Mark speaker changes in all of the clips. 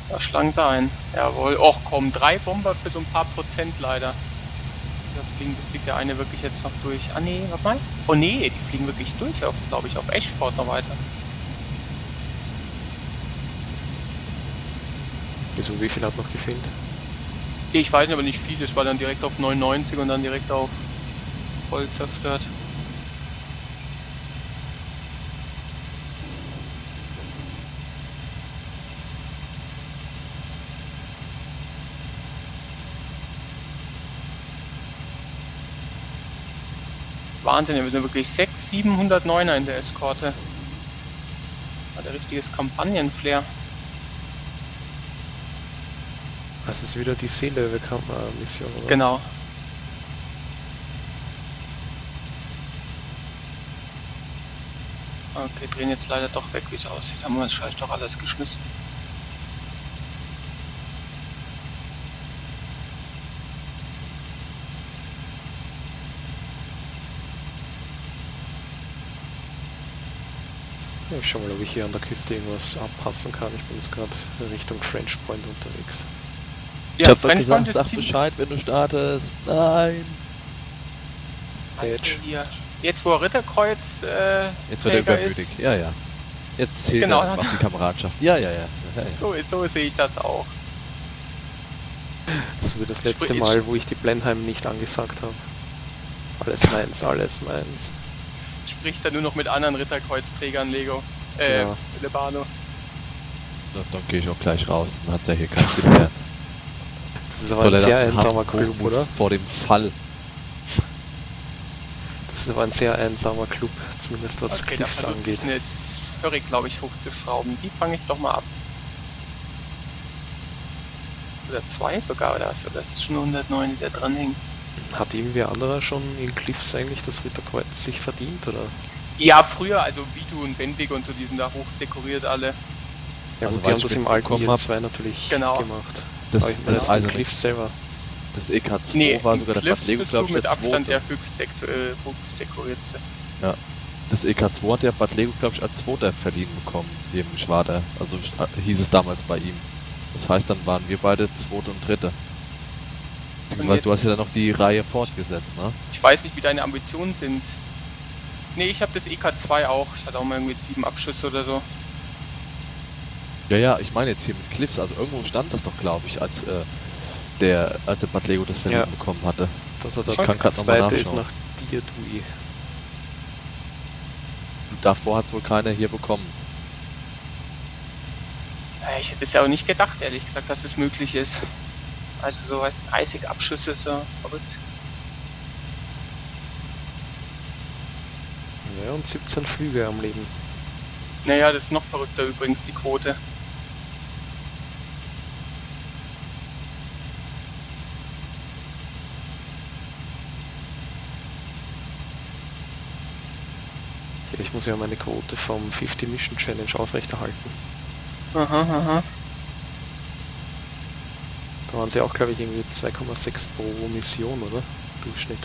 Speaker 1: Da schlagen sie ein. Jawohl. Och komm, 3 Bomber für so ein paar Prozent leider. Da fliegt der eine wirklich jetzt noch durch. Ah nee, warte mal. Oh nee, die fliegen wirklich durch, auf, glaube ich, auf Eschford noch weiter.
Speaker 2: Wieso, wie viel hat noch gefehlt?
Speaker 1: Ich weiß aber nicht viel, das war dann direkt auf 99 und dann direkt auf voll zerstört. Wahnsinn, wir sind wirklich 600-709er in der Eskorte. Hat ein richtiges Kampagnenflair.
Speaker 2: Das ist wieder die Seelewe-Mission, oder?
Speaker 1: Genau. Okay, drehen jetzt leider doch weg, wie es aussieht. Haben wir uns vielleicht doch alles geschmissen.
Speaker 2: Ja, ich schau mal, ob ich hier an der Küste irgendwas abpassen kann. Ich bin jetzt gerade Richtung French Point unterwegs.
Speaker 3: Ich hab doch gesagt, sag Bescheid, wenn du startest. Nein!
Speaker 1: Hier. Jetzt wo er Ritterkreuz
Speaker 3: jetzt wird er übermütig. Ja, ja. Jetzt zählt
Speaker 1: genau.
Speaker 3: er einfach die Kameradschaft. Ja, ja, ja.
Speaker 1: So sehe ich das auch.
Speaker 2: Das wird das letzte Mal, wo ich die Blenheim nicht angesagt habe. Alles meins, alles meins.
Speaker 1: Spricht er nur noch mit anderen Ritterkreuzträgern, Lego.
Speaker 2: Ja.
Speaker 1: Lebano.
Speaker 3: Dann gehe ich auch gleich raus. Dann hat er hier keinen Sinn mehr.
Speaker 2: Das ist aber ein sehr einsamer Club, oder?
Speaker 3: Vor dem Fall.
Speaker 2: Das ist aber ein sehr einsamer Club, zumindest was Cliffs angeht.
Speaker 1: Eine Hurry, glaube ich, hochzuschrauben. Die fange ich doch mal ab. Oder 2 sogar, oder so. Das ist schon 109, die da dran hängen.
Speaker 2: Hat irgendwer anderer schon in Cliffs eigentlich das Ritterkreuz sich verdient, oder?
Speaker 1: Ja, früher, also Vito und Bendig und so, die sind da hoch dekoriert alle.
Speaker 2: Ja,
Speaker 3: also
Speaker 2: und die haben das im alten IL-2 natürlich gemacht.
Speaker 3: Das
Speaker 2: ist also Cliffs selber.
Speaker 3: Das EK2 war sogar der Bad Lego, glaube ich,
Speaker 1: mit
Speaker 3: der
Speaker 1: Abstand
Speaker 3: zweite.
Speaker 1: der höchst dekoriertste.
Speaker 3: Ja. Das EK2 hat der Bad Lego, glaube ich, als zweiter verliehen bekommen, dem Schwader. Also hieß es damals bei ihm. Das heißt, dann waren wir beide zweite und dritte. Beziehungsweise du hast ja dann noch die Reihe fortgesetzt, ne?
Speaker 1: Ich weiß nicht, wie deine Ambitionen sind. Ne, ich habe das EK2 auch. Ich hatte auch mal irgendwie 7 Abschüsse oder so.
Speaker 3: Ja, ja, ich meine jetzt hier mit Cliffs. Also irgendwo stand das doch, glaube ich, als der Bad Lego das verliehen bekommen hatte.
Speaker 2: Das hat der zweite ist nach dir, Dewey.
Speaker 3: Und davor hat wohl keiner hier bekommen.
Speaker 1: Ja, ich hätte es ja auch nicht gedacht, ehrlich gesagt, dass es möglich ist. Also so was 30 Abschüsse ist ja verrückt.
Speaker 2: Ja, und 17 Flüge am Leben.
Speaker 1: Naja, das ist noch verrückter übrigens, die Quote.
Speaker 2: Ich muss ja meine Quote vom 50 Mission Challenge aufrechterhalten.
Speaker 1: Aha.
Speaker 2: Da waren sie auch, glaube ich, irgendwie 2,6 pro Mission, oder? Durchschnitt.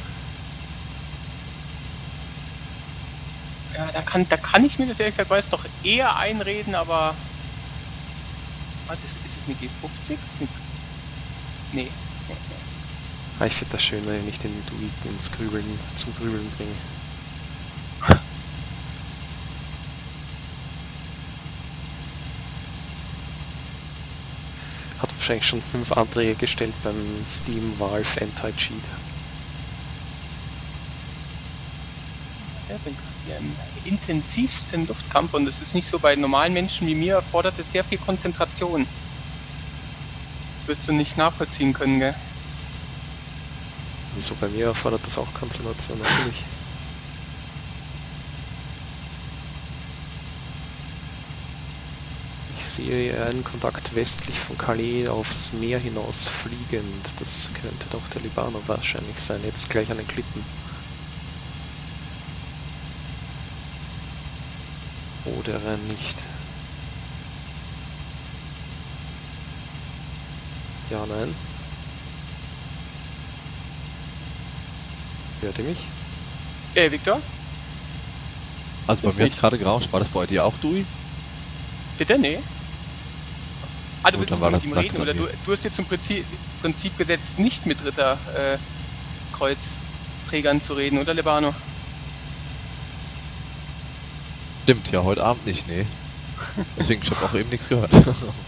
Speaker 1: Ja, da kann ich mir das ehrlich gesagt weiß doch eher einreden, aber... ist es eine G50? Nee.
Speaker 2: Ich finde das schön, wenn ich nicht den Duit zum Grübeln bringe. Hat wahrscheinlich schon 5 Anträge gestellt beim Steam Valve Anti-Cheat.
Speaker 1: Ja, bin gerade im intensivsten Luftkampf und es ist nicht so, bei normalen Menschen wie mir erfordert es sehr viel Konzentration. Das wirst du nicht nachvollziehen können, gell?
Speaker 2: Und so bei mir erfordert das auch Konzentration natürlich. Ich sehe einen Kontakt westlich von Calais aufs Meer hinaus fliegend. Das könnte doch der Libano wahrscheinlich sein, jetzt gleich an den Klippen. Oder nicht. Ja, nein. Hört ihr mich?
Speaker 1: Victor?
Speaker 3: Also bei mir jetzt gerade gerauscht. War das bei dir auch, Dui?
Speaker 1: Bitte? Nee. Ah, du
Speaker 3: Gut,
Speaker 1: willst
Speaker 3: dann
Speaker 1: nicht
Speaker 3: war
Speaker 1: mit
Speaker 3: das
Speaker 1: ihm
Speaker 3: lag
Speaker 1: reden,
Speaker 3: das an
Speaker 1: oder
Speaker 3: mir.
Speaker 1: du hast jetzt zum Prinzip gesetzt, nicht mit Ritterkreuzträgern zu reden, oder Lebano?
Speaker 3: Stimmt, ja, heute Abend nicht, nee. Deswegen, ich habe auch eben nichts gehört.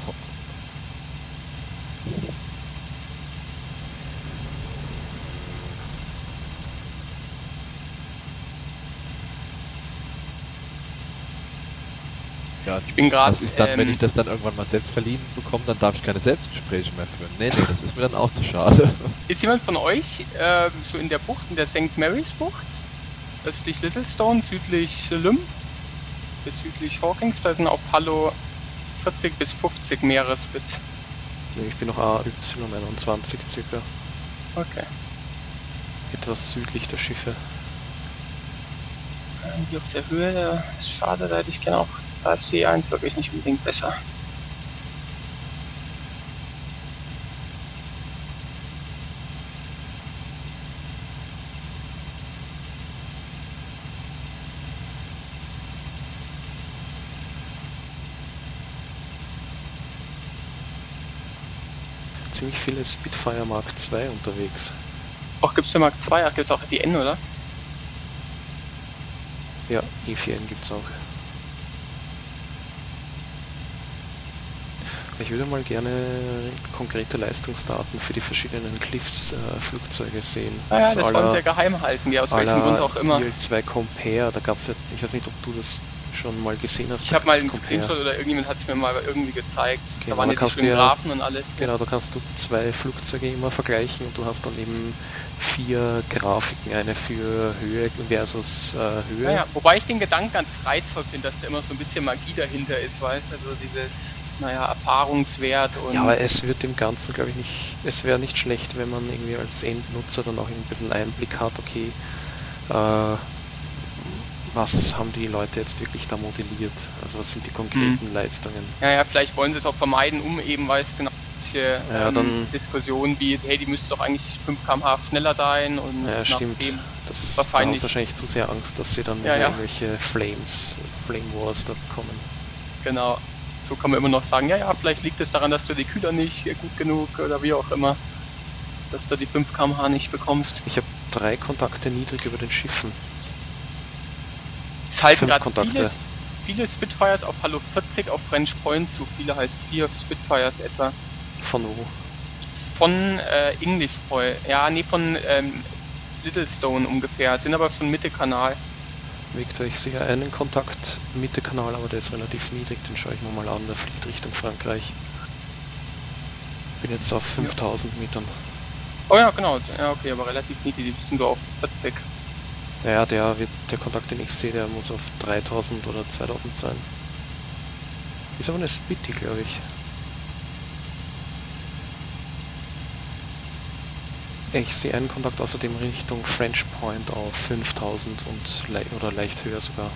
Speaker 3: Ja,
Speaker 1: Ich bin gerade,
Speaker 3: was ist dann, wenn ich das dann irgendwann mal selbst verliehen bekomme, dann darf ich keine Selbstgespräche mehr führen. Nee, das ist mir dann auch zu schade.
Speaker 1: ist jemand von euch so in der Bucht, in der St. Mary's Bucht, östlich Littlestone, südlich Lymp, bis südlich Hawkins, da sind auf Hallo 40 bis 50 Meeresspitz.
Speaker 2: Ich bin noch AY21 circa,
Speaker 1: Okay.
Speaker 2: etwas südlich der Schiffe.
Speaker 1: Hier auf der Höhe, da ist schade, da hätte ich gerne auch, da ist die E1 wirklich nicht unbedingt besser.
Speaker 2: Ziemlich viele Spitfire Mark II unterwegs.
Speaker 1: Auch gibt es ja Mark II, ach, gibt es auch die N, oder?
Speaker 2: Ja, E4N gibt's auch. Ich würde mal gerne konkrete Leistungsdaten für die verschiedenen Cliffs-Flugzeuge sehen.
Speaker 1: Naja,
Speaker 2: Also
Speaker 1: das wollen sie ja geheim halten, ja, aus welchem Grund auch immer.
Speaker 2: IL-2 Compare, da gab es ja, ich weiß nicht, ob du das schon mal gesehen hast.
Speaker 1: Ich habe mal einen Screenshot oder irgendjemand hat es mir mal irgendwie gezeigt.
Speaker 2: Genau,
Speaker 1: da waren ja die schönen Graphen und alles.
Speaker 2: Genau, da kannst du zwei Flugzeuge immer vergleichen und du hast dann eben 4 Grafiken, eine für Höhe versus Höhe.
Speaker 1: Naja, wobei ich den Gedanken ganz reizvoll finde, dass da immer so ein bisschen Magie dahinter ist, weißt du, also dieses, naja, Erfahrungswert und...
Speaker 2: Ja, aber es wird dem Ganzen, glaube ich, nicht, es wäre nicht schlecht, wenn man irgendwie als Endnutzer dann auch ein bisschen Einblick hat, okay, was haben die Leute jetzt wirklich da modelliert? Also was sind die konkreten Leistungen?
Speaker 1: Ja, vielleicht wollen sie es auch vermeiden, um eben, weil es genau solche Diskussionen wie, hey, die müsste doch eigentlich 5 km/h schneller sein und
Speaker 2: ja, stimmt. Da haben sie wahrscheinlich zu sehr Angst, dass sie dann irgendwelche Flame Wars da bekommen.
Speaker 1: Genau. So kann man immer noch sagen, ja, vielleicht liegt es daran, dass du die Kühler nicht gut genug oder wie auch immer, dass du die 5 km/h nicht bekommst.
Speaker 2: Ich habe 3 Kontakte niedrig über den Schiffen.
Speaker 1: Es halten gerade viele Spitfires auf Hallo 40 auf French Point zu. Viele heißt 4 Spitfires etwa.
Speaker 2: Von wo?
Speaker 1: Von English Point. Ja, nee, von Littlestone ungefähr. Sind aber von Mitte Kanal.
Speaker 2: Victor, ich sehe einen Kontakt Mitte Kanal, aber der ist relativ niedrig. Den schaue ich mir mal an. Der fliegt Richtung Frankreich. Bin jetzt auf 5000 Metern.
Speaker 1: Oh ja, genau. Ja, okay, aber relativ niedrig. Die sind so auf 40.
Speaker 2: Ja, der Kontakt, den ich sehe, der muss auf 3000 oder 2000 sein. Ist aber eine Spitty, glaube ich. Ich sehe einen Kontakt außerdem Richtung French Point auf 5000 oder leicht höher sogar.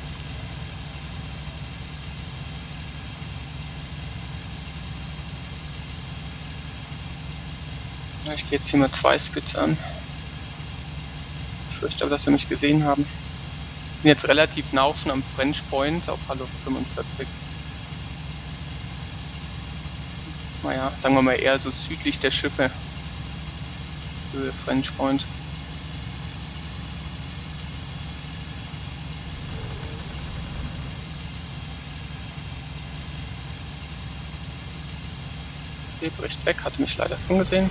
Speaker 1: Ich gehe jetzt hier mal 2 Spits an. Ich fürchte aber, dass sie mich gesehen haben. Ich bin jetzt relativ nah schon am French Point auf Hallo 45. Naja, sagen wir mal eher so südlich der Schiffe. Höhe French Point. Okay, bricht weg, hatte mich leider schon gesehen.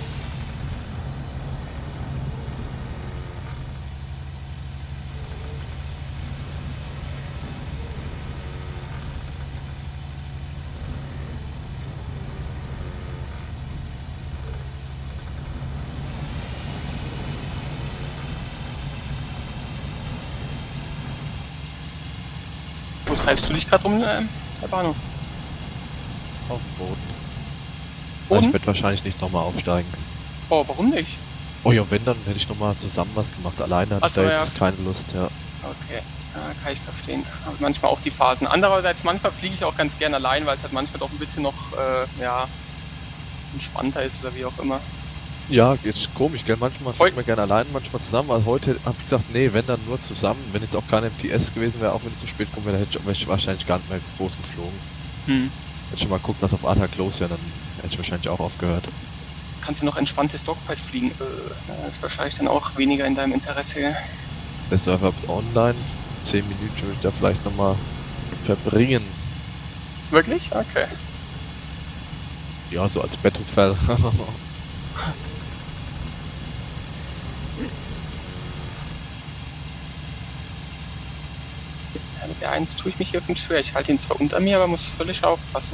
Speaker 1: Wo treibst du dich gerade rum, Herr Bahnhof?
Speaker 3: Auf dem Boden.
Speaker 1: Boden?
Speaker 3: Ich werde wahrscheinlich nicht nochmal aufsteigen.
Speaker 1: Oh, warum nicht?
Speaker 3: Oh ja, wenn, dann hätte ich nochmal zusammen was gemacht. Alleine hatte ich da jetzt keine Lust, ja.
Speaker 1: Okay, kann ich verstehen. Aber manchmal auch die Phasen. Andererseits, manchmal fliege ich auch ganz gerne allein, weil es halt manchmal doch ein bisschen noch, entspannter ist oder wie auch immer.
Speaker 3: Ja, ist komisch, gell? Manchmal fliegen wir gerne allein, manchmal zusammen. Also heute habe ich gesagt, nee, wenn dann nur zusammen. Wenn jetzt auch keine MTS gewesen wäre, auch wenn es zu spät kommen wäre, hätte ich wahrscheinlich gar nicht mehr groß geflogen. Hätte schon mal guckt, was auf Attack los wäre, dann hätte ich wahrscheinlich auch aufgehört.
Speaker 1: Kannst du noch entspanntes Dogfight fliegen? Das ist wahrscheinlich dann auch weniger in deinem Interesse, gell?
Speaker 3: Der Server wird online. 10 Minuten würde ich da vielleicht nochmal verbringen.
Speaker 1: Wirklich? Okay.
Speaker 3: Ja, so als Bettunfall.
Speaker 1: Ja, mit der 1 tue ich mich irgendwie schwer. Ich halte ihn zwar unter mir, aber muss völlig aufpassen.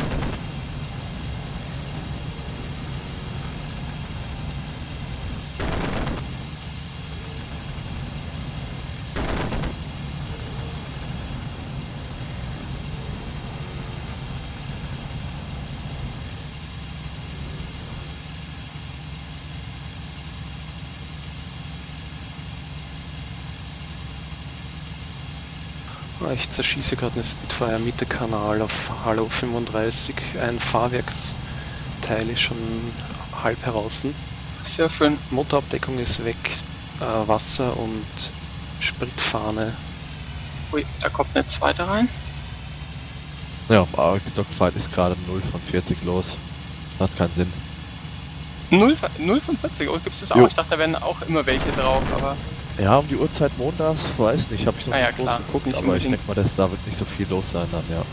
Speaker 2: Ich zerschieße gerade eine Spitfire Mitte-Kanal auf Hallo 35. Ein Fahrwerksteil ist schon halb heraus.
Speaker 1: Sehr schön.
Speaker 2: Motorabdeckung ist weg, Wasser und Spritfahne.
Speaker 1: Ui, da kommt eine zweite rein.
Speaker 3: Ja, auf Arx Dogfight ist gerade 0 von 40 los. Hat keinen Sinn.
Speaker 1: 0 von 40, oh, gibt es das auch?
Speaker 3: Jo.
Speaker 1: Ich dachte, da wären auch immer welche drauf, aber...
Speaker 3: Ja, um die Uhrzeit montags, weiß nicht, habe ich noch
Speaker 1: Ah ja,
Speaker 3: nicht groß
Speaker 1: klar,
Speaker 3: geguckt,
Speaker 1: ist nicht
Speaker 3: aber ich
Speaker 1: unbedingt.
Speaker 3: denke mal, da wird nicht so viel los sein dann, ja.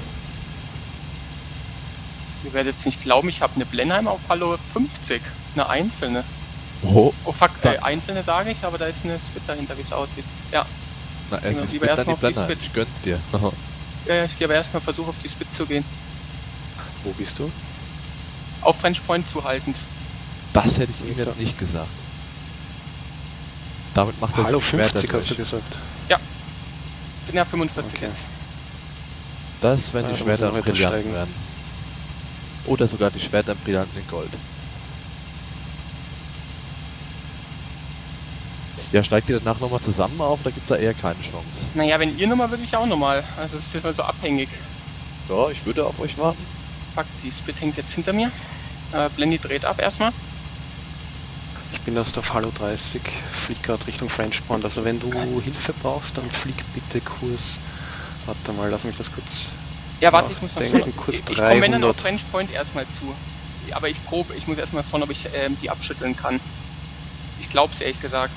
Speaker 1: Ihr werdet jetzt nicht glauben, ich habe eine Blenheim auf Hallo 50. Eine einzelne.
Speaker 3: Oh,
Speaker 1: Oh fuck,
Speaker 3: dann-
Speaker 1: einzelne sage ich, aber da ist eine Spit dahinter, wie es aussieht. Ja,
Speaker 3: na,
Speaker 1: Gehen wir
Speaker 3: es ist
Speaker 1: lieber
Speaker 3: dann
Speaker 1: erstmal
Speaker 3: die
Speaker 1: auf die
Speaker 3: Blender,
Speaker 1: Spit.
Speaker 3: ich gönn's dir.
Speaker 1: ja, ich gehe aber erstmal versuchen, auf die Spit zu gehen.
Speaker 2: Wo bist du?
Speaker 1: Auf French Point zuhaltend.
Speaker 3: Das hätte ich ihm jetzt nicht gesagt. Damit macht er
Speaker 2: Hallo
Speaker 3: sich schwer
Speaker 2: 50 hast du
Speaker 3: dadurch.
Speaker 2: gesagt.
Speaker 1: Bin ja 45
Speaker 2: Okay.
Speaker 1: jetzt.
Speaker 3: Das, wenn
Speaker 2: Ja,
Speaker 3: die
Speaker 2: da muss
Speaker 3: Schwerter
Speaker 2: noch etwas
Speaker 3: brillant
Speaker 2: steigen.
Speaker 3: werden. Oder sogar die Schwerter brillant in Gold. Ja, steigt ihr danach nochmal zusammen auf, da gibt's da eher keine Chance.
Speaker 1: Naja, wenn ihr nochmal, würde ich auch nochmal. Also es ist immer so abhängig.
Speaker 3: Ja, ich würde auf euch warten.
Speaker 1: Fuck, die Spit hängt jetzt hinter mir. Blendy dreht ab erstmal.
Speaker 2: Ich bin erst auf Hallo 30, flieg gerade Richtung French Point. Also wenn du Hilfe brauchst, dann flieg bitte Kurs. Warte mal, lass mich das kurz.
Speaker 1: Ja, warte, ich muss noch
Speaker 2: Denken,
Speaker 1: schon.
Speaker 2: Kurs
Speaker 1: Ich komme wenn dann auf
Speaker 2: 300.
Speaker 1: French Point erstmal zu. Aber ich muss erstmal schauen, ob ich die abschütteln kann. Ich glaube es ehrlich gesagt.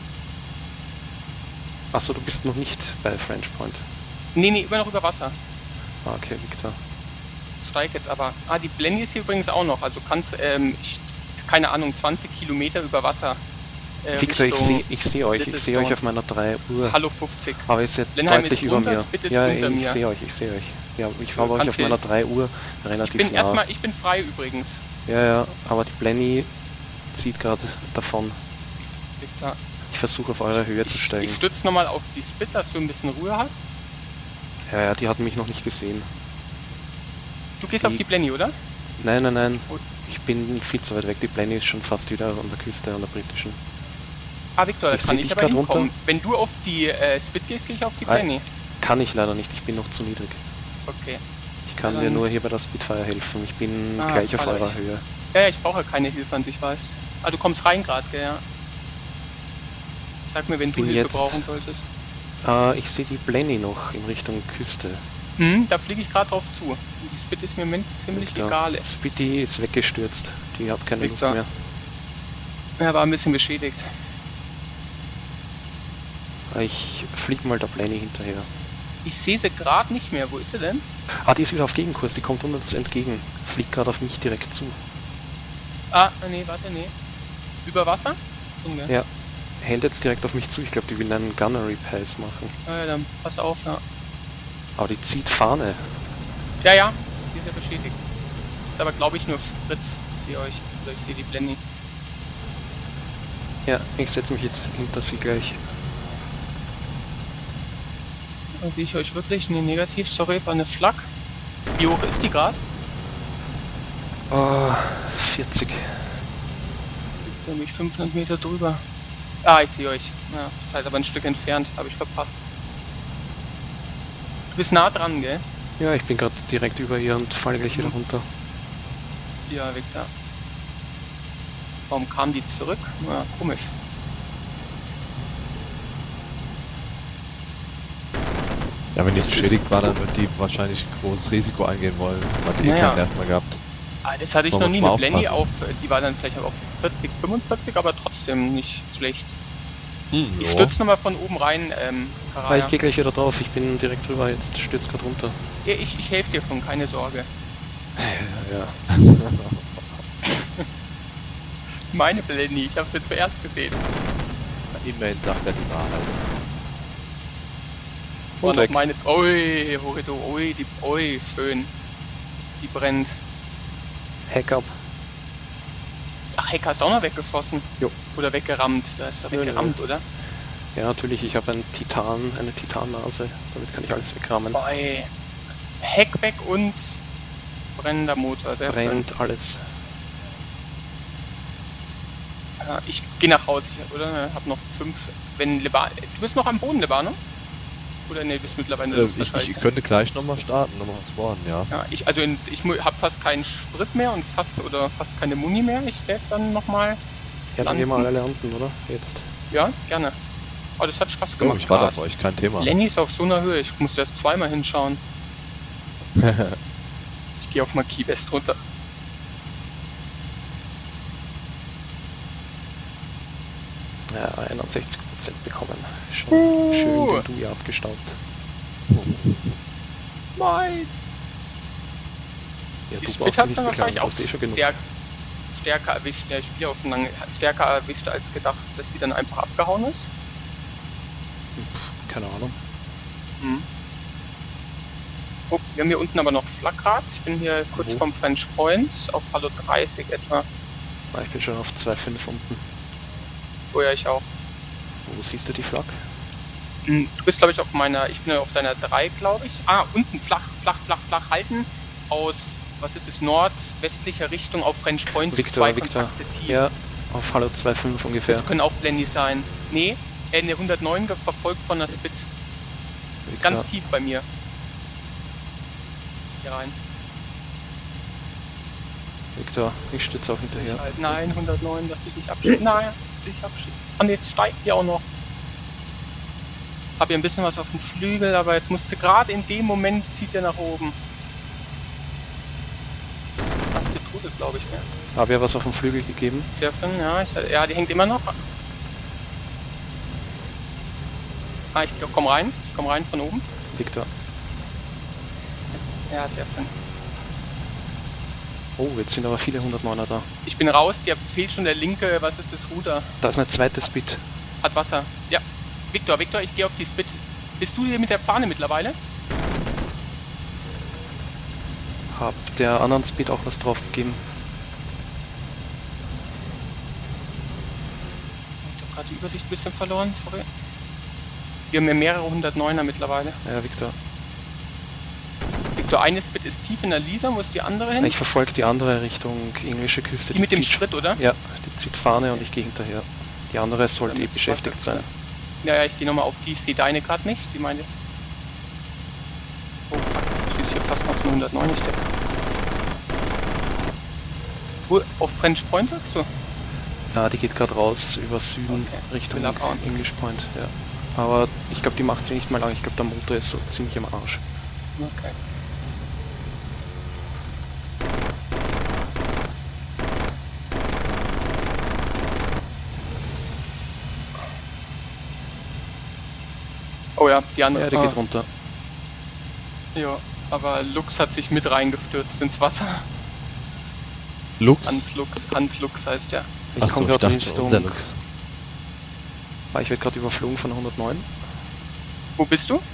Speaker 2: Achso, du bist noch nicht bei French Point.
Speaker 1: Nee, immer noch über Wasser.
Speaker 2: Ah, okay, Victor.
Speaker 1: Steig jetzt aber. Die Blendy ist hier übrigens auch noch. Also kannst, keine Ahnung, 20 Kilometer über Wasser.
Speaker 2: Victor,
Speaker 1: Richtung
Speaker 2: ich sehe euch. Ich
Speaker 1: Little
Speaker 2: sehe euch
Speaker 1: Stone.
Speaker 2: auf meiner 3 Uhr.
Speaker 1: Hallo 50.
Speaker 2: Aber ihr seid
Speaker 1: Blenheim
Speaker 2: deutlich
Speaker 1: ist
Speaker 2: über
Speaker 1: runter,
Speaker 2: mir.
Speaker 1: Spit ist
Speaker 2: Ja,
Speaker 1: unter
Speaker 2: ich
Speaker 1: mir.
Speaker 2: sehe euch, ich sehe euch. Ja, ich
Speaker 1: Du
Speaker 2: habe euch
Speaker 1: kannst
Speaker 2: auf meiner
Speaker 1: hier-
Speaker 2: 3 Uhr relativ nah.
Speaker 1: Ich bin frei übrigens.
Speaker 2: Ja, aber die Blenny zieht gerade davon.
Speaker 1: Victor.
Speaker 2: Ich versuche auf eure Höhe zu
Speaker 1: Ich
Speaker 2: steigen.
Speaker 1: stütze nochmal auf die Spit, dass du ein bisschen Ruhe hast.
Speaker 2: Ja, die hat mich noch nicht gesehen.
Speaker 1: Du gehst auf die Blenny, oder?
Speaker 2: Nein.
Speaker 1: Gut.
Speaker 2: Ich bin viel zu weit weg. Die Blenny ist schon fast wieder an der Küste, an der britischen.
Speaker 1: Victor, da
Speaker 2: Ich
Speaker 1: kann
Speaker 2: seh
Speaker 1: ich
Speaker 2: dich
Speaker 1: aber
Speaker 2: grad
Speaker 1: hinkommen.
Speaker 2: runter.
Speaker 1: Wenn du auf die Spit gehst, gehe ich auf die
Speaker 2: Ah,
Speaker 1: Blenny.
Speaker 2: Kann ich leider nicht, ich bin noch zu niedrig.
Speaker 1: Okay.
Speaker 2: Ich kann
Speaker 1: Ja,
Speaker 2: dir
Speaker 1: dann-
Speaker 2: nur hier bei der Spitfire helfen. Ich bin gleich auf
Speaker 1: Vater,
Speaker 2: eurer Höhe.
Speaker 1: Ja, ich brauche keine Hilfe an sich, weißt. Du kommst rein gerade, gell, ja. Sag mir, wenn du
Speaker 2: Bin
Speaker 1: Hilfe
Speaker 2: jetzt-
Speaker 1: brauchen solltest.
Speaker 2: Ich sehe die Blenny noch in Richtung Küste.
Speaker 1: Da fliege ich gerade drauf zu. Die Spit ist mir im Moment ziemlich
Speaker 2: Victor.
Speaker 1: egal.
Speaker 2: Spitty ist weggestürzt. Die hat keine
Speaker 1: Victor.
Speaker 2: Lust mehr.
Speaker 1: Er war ein bisschen beschädigt.
Speaker 2: Ich flieg mal der Blenny hinterher.
Speaker 1: Ich sehe sie gerade nicht mehr. Wo ist sie denn?
Speaker 2: Die ist wieder auf Gegenkurs. Die kommt uns entgegen. Fliegt gerade auf mich direkt zu.
Speaker 1: Nee. Über Wasser? Junge.
Speaker 2: Ja. Hält jetzt direkt auf mich zu. Ich glaube, die will einen Gunnery Pass machen.
Speaker 1: Ja, dann pass auf, ja.
Speaker 2: Aber die zieht Fahne.
Speaker 1: Ja, die ist ja beschädigt. Ist aber, glaube ich, nur Fritz. Ich sehe euch. Oder ich sehe die Blendy.
Speaker 2: Ja, ich setze mich jetzt hinter sie gleich.
Speaker 1: Sehe ich euch wirklich? Nee, negativ. Sorry, war eine Flak. Wie hoch ist die gerade?
Speaker 2: 40.
Speaker 1: Nämlich 500 Meter drüber. Ich sehe euch. Ja, seid aber ein Stück entfernt. Habe ich verpasst. Du bist nah dran, gell?
Speaker 2: Ja, ich bin gerade direkt über ihr und falle gleich wieder runter.
Speaker 1: Ja, Victor. Warum kam die zurück? Na, komisch.
Speaker 3: Ja, wenn die
Speaker 1: Das
Speaker 3: beschädigt war, dann wird die wahrscheinlich ein großes Risiko eingehen wollen. Hat die
Speaker 1: Naja.
Speaker 3: keinen Nerv mehr gehabt.
Speaker 1: Das hatte ich
Speaker 3: Man
Speaker 1: noch
Speaker 3: muss
Speaker 1: nie.
Speaker 3: mal
Speaker 1: Eine Blenny
Speaker 3: aufpassen.
Speaker 1: die war dann vielleicht auf 40, 45, aber trotzdem nicht schlecht. Ich
Speaker 3: Ja.
Speaker 1: stürze nochmal von oben rein,
Speaker 2: Ah,
Speaker 1: Karaya.
Speaker 2: ich gehe gleich wieder drauf, ich bin direkt drüber, jetzt stürzt gerade runter.
Speaker 1: Ja, ich helfe dir schon, keine Sorge.
Speaker 2: Ja.
Speaker 1: Meine Blenny, ich habe sie zuerst gesehen.
Speaker 3: Immerhin sagt er die Wahrheit.
Speaker 1: Das war
Speaker 2: Und
Speaker 1: noch
Speaker 2: weg.
Speaker 1: meine... Ui, Horrido, ui, ui, schön. Die brennt.
Speaker 2: Hack up.
Speaker 1: Ach, Heck hast du auch noch weggeschossen?
Speaker 2: Jo.
Speaker 1: Oder weggerammt? Du hast doch
Speaker 2: Nö,
Speaker 1: weggerammt,
Speaker 2: nö.
Speaker 1: oder?
Speaker 2: Ja, natürlich, ich habe eine Titannase, damit kann ich alles wegrammen.
Speaker 1: Ui. Heck weg und brennender Motor, sehr schön.
Speaker 2: Brennt alles.
Speaker 1: Ja, ich gehe nach Hause, oder? Hab noch 5... Wenn Lebar... Du bist noch am Boden, Lebano? Oder ne, bist mittlerweile in der Luft wahrscheinlich.
Speaker 3: Ich könnte gleich nochmal starten, nochmal spawnen, ja.
Speaker 1: Ja, ich habe fast keinen Sprit mehr und fast keine Muni mehr. Ich werde dann nochmal.
Speaker 2: Ja, dann gehen wir alle landen, oder? Jetzt.
Speaker 1: Ja, gerne. Oh, das hat Spaß
Speaker 3: Jo,
Speaker 1: gemacht.
Speaker 3: ich war da
Speaker 1: grad.
Speaker 3: für euch, kein Thema.
Speaker 1: Lenny ist auf so einer Höhe, ich muss erst zweimal hinschauen. Ich gehe auf Marquis West runter.
Speaker 2: Ja, 61% bekommen. Schon schön den Dui abgestaubt.
Speaker 1: Meins!
Speaker 2: Ja,
Speaker 1: Die
Speaker 2: du
Speaker 1: Spit
Speaker 2: brauchst dich
Speaker 1: hat's
Speaker 2: nicht
Speaker 1: dann
Speaker 2: beklagen,
Speaker 1: wahrscheinlich
Speaker 2: du
Speaker 1: auch
Speaker 2: hast eh schon genug.
Speaker 1: stärker erwischt. Ja, ich spiele auch schon lange. Stärker erwischt als gedacht, dass sie dann einfach abgehauen ist.
Speaker 2: Keine Ahnung.
Speaker 1: Hm. Oh, wir haben hier unten aber noch Flakrad. Ich bin hier kurz
Speaker 2: Wo?
Speaker 1: vom French Point, auf Hallo 30 etwa.
Speaker 2: Ah, ich bin schon auf 2,5 unten.
Speaker 1: Oh ja, ich auch.
Speaker 2: Wo siehst du die Flak?
Speaker 1: Du bist, glaube ich, ich bin auf deiner 3, glaube ich. Ah, unten flach halten aus, was ist es, nordwestlicher Richtung auf French Point.
Speaker 2: Victor.
Speaker 1: Tief.
Speaker 2: Ja, auf Hallo 2,5 ungefähr.
Speaker 1: Das können auch Blendy sein. Nee, eine 109 verfolgt von der Spit.
Speaker 2: Victor.
Speaker 1: Ganz tief bei mir. Hier rein.
Speaker 2: Victor, ich stütze auch hinterher.
Speaker 1: Nein, 109, lass dich nicht abschießen. Nein, dich abschießen. Ah, nee, jetzt steigt die auch noch. Hab hier ein bisschen was auf dem Flügel, aber jetzt musste gerade in dem Moment zieht er nach oben. Fast getutet, glaube ich, mehr.
Speaker 2: Habe ja was auf dem Flügel gegeben.
Speaker 1: Sehr schön, ja, die hängt immer noch. Ah, ich komm rein von oben.
Speaker 2: Victor.
Speaker 1: Ja, sehr schön.
Speaker 2: Oh, jetzt sind aber viele 109er da.
Speaker 1: Ich bin raus, dir fehlt schon der linke, was ist das, Ruder?
Speaker 2: Da ist eine zweite Spit.
Speaker 1: Hat Wasser. Ja. Victor, ich gehe auf die Spit. Bist du hier mit der Fahne mittlerweile?
Speaker 2: Hab der anderen Spit auch was drauf gegeben.
Speaker 1: Ich habe gerade die Übersicht ein bisschen verloren, sorry. Wir haben ja mehrere 109er mittlerweile.
Speaker 2: Ja, Victor.
Speaker 1: Victor, eine Spit ist tief in der Lisa, wo ist die andere hin?
Speaker 2: Ich verfolge die andere Richtung englische Küste.
Speaker 1: Die mit dem
Speaker 2: zieht-
Speaker 1: Schritt, oder?
Speaker 2: Ja, die zieht Fahne und ich gehe hinterher. Die andere sollte
Speaker 1: Damit
Speaker 2: beschäftigt
Speaker 1: Wasser-
Speaker 2: sein.
Speaker 1: Ja, ich gehe nochmal auf die, ich sehe deine gerade nicht, die meine... Oh, fuck, ich schieße hier fast noch eine 109 Stück. Wo, auf French Point sagst du?
Speaker 2: Ja, die geht gerade raus über Süden
Speaker 1: Okay,
Speaker 2: Richtung
Speaker 1: will abhauen.
Speaker 2: English Point. Ja. Aber ich glaube, die macht sie nicht mal lang. Ich glaube, der Motor ist so ziemlich am Arsch.
Speaker 1: Okay. Oh ja, die andere.
Speaker 2: Ja, der geht runter.
Speaker 1: Ja, aber Lux hat sich mit reingestürzt ins Wasser.
Speaker 3: Lux?
Speaker 1: Hans Lux heißt der.
Speaker 2: Ich
Speaker 3: Achso,
Speaker 2: komme
Speaker 3: ich
Speaker 2: gerade
Speaker 3: dachte,
Speaker 2: Richtung.
Speaker 3: unser Lux.
Speaker 2: Ich werde gerade überflogen von 109.
Speaker 1: Wo bist du?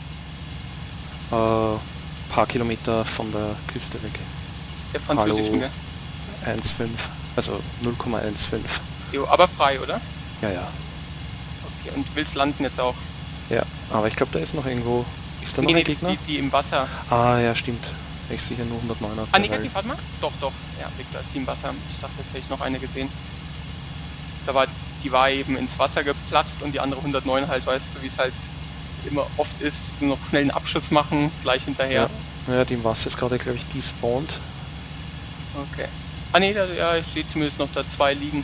Speaker 2: Paar Kilometer von der Küste weg.
Speaker 1: Der französischen, gell?
Speaker 2: 1,5. Also 0,15.
Speaker 1: Jo, aber frei, oder?
Speaker 2: Ja, ja.
Speaker 1: Okay, und willst landen jetzt auch?
Speaker 2: Ja, aber ich glaube, da ist noch irgendwo. Ist da noch
Speaker 1: Nee,
Speaker 2: ein
Speaker 1: das ist
Speaker 2: Gegner?
Speaker 1: die im Wasser.
Speaker 2: Ah, ja, stimmt. Ich sehe hier nur 109er.
Speaker 1: Ah, negativ, warte mal. Doch. Ja, Victor ist die im Wasser. Ich dachte, jetzt hätte ich noch eine gesehen. Die war eben ins Wasser geplatzt und die andere 109 halt, weißt du, wie es halt immer oft ist, so noch schnell einen Abschuss machen, gleich hinterher.
Speaker 2: Ja, die im Wasser ist gerade, glaube ich, despawned.
Speaker 1: Okay. Ah ne, ja, ich sehe zumindest noch da 2 liegen.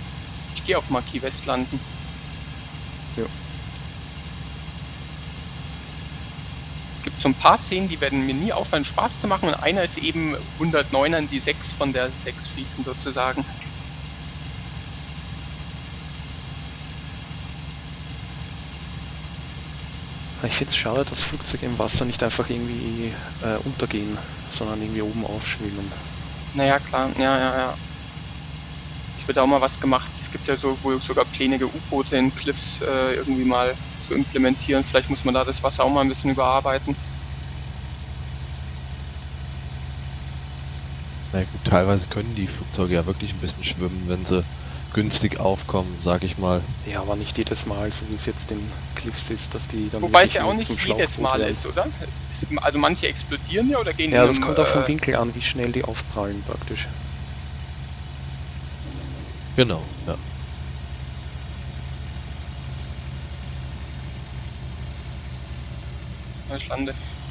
Speaker 1: Ich gehe auf Marquis West landen.
Speaker 2: Ja.
Speaker 1: gibt so ein paar Szenen, die werden mir nie aufhören, Spaß zu machen. Und einer ist eben 109ern die 6 von der 6 fließen sozusagen.
Speaker 2: Ich finde es schade, dass Flugzeuge im Wasser nicht einfach irgendwie untergehen, sondern irgendwie oben aufschwimmen.
Speaker 1: Naja, klar, ja. Ich würde auch mal was gemacht. Es gibt ja so wohl sogar Pläne, U-Boote in Cliffs irgendwie mal zu implementieren. Vielleicht muss man da das Wasser auch mal ein bisschen überarbeiten.
Speaker 3: Na gut, teilweise können die Flugzeuge ja wirklich ein bisschen schwimmen, wenn sie günstig aufkommen, sag ich mal.
Speaker 2: Ja, aber nicht jedes Mal, so wie es jetzt in Cliffs ist, dass die dann
Speaker 1: Wobei es ja auch
Speaker 2: zum
Speaker 1: nicht jedes
Speaker 2: Schlauchboot
Speaker 1: Mal
Speaker 2: werden.
Speaker 1: ist, oder? Also manche explodieren ja oder gehen
Speaker 2: Ja,
Speaker 1: in
Speaker 2: das
Speaker 1: einem,
Speaker 2: kommt auch vom Winkel an, wie schnell die aufprallen praktisch.
Speaker 3: Genau, ja.
Speaker 1: Schande.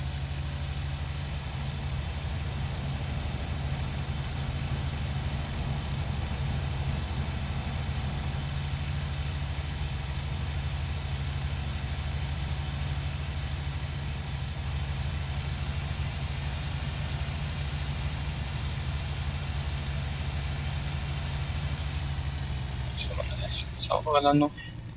Speaker 1: Schon mal eine saubere Landung.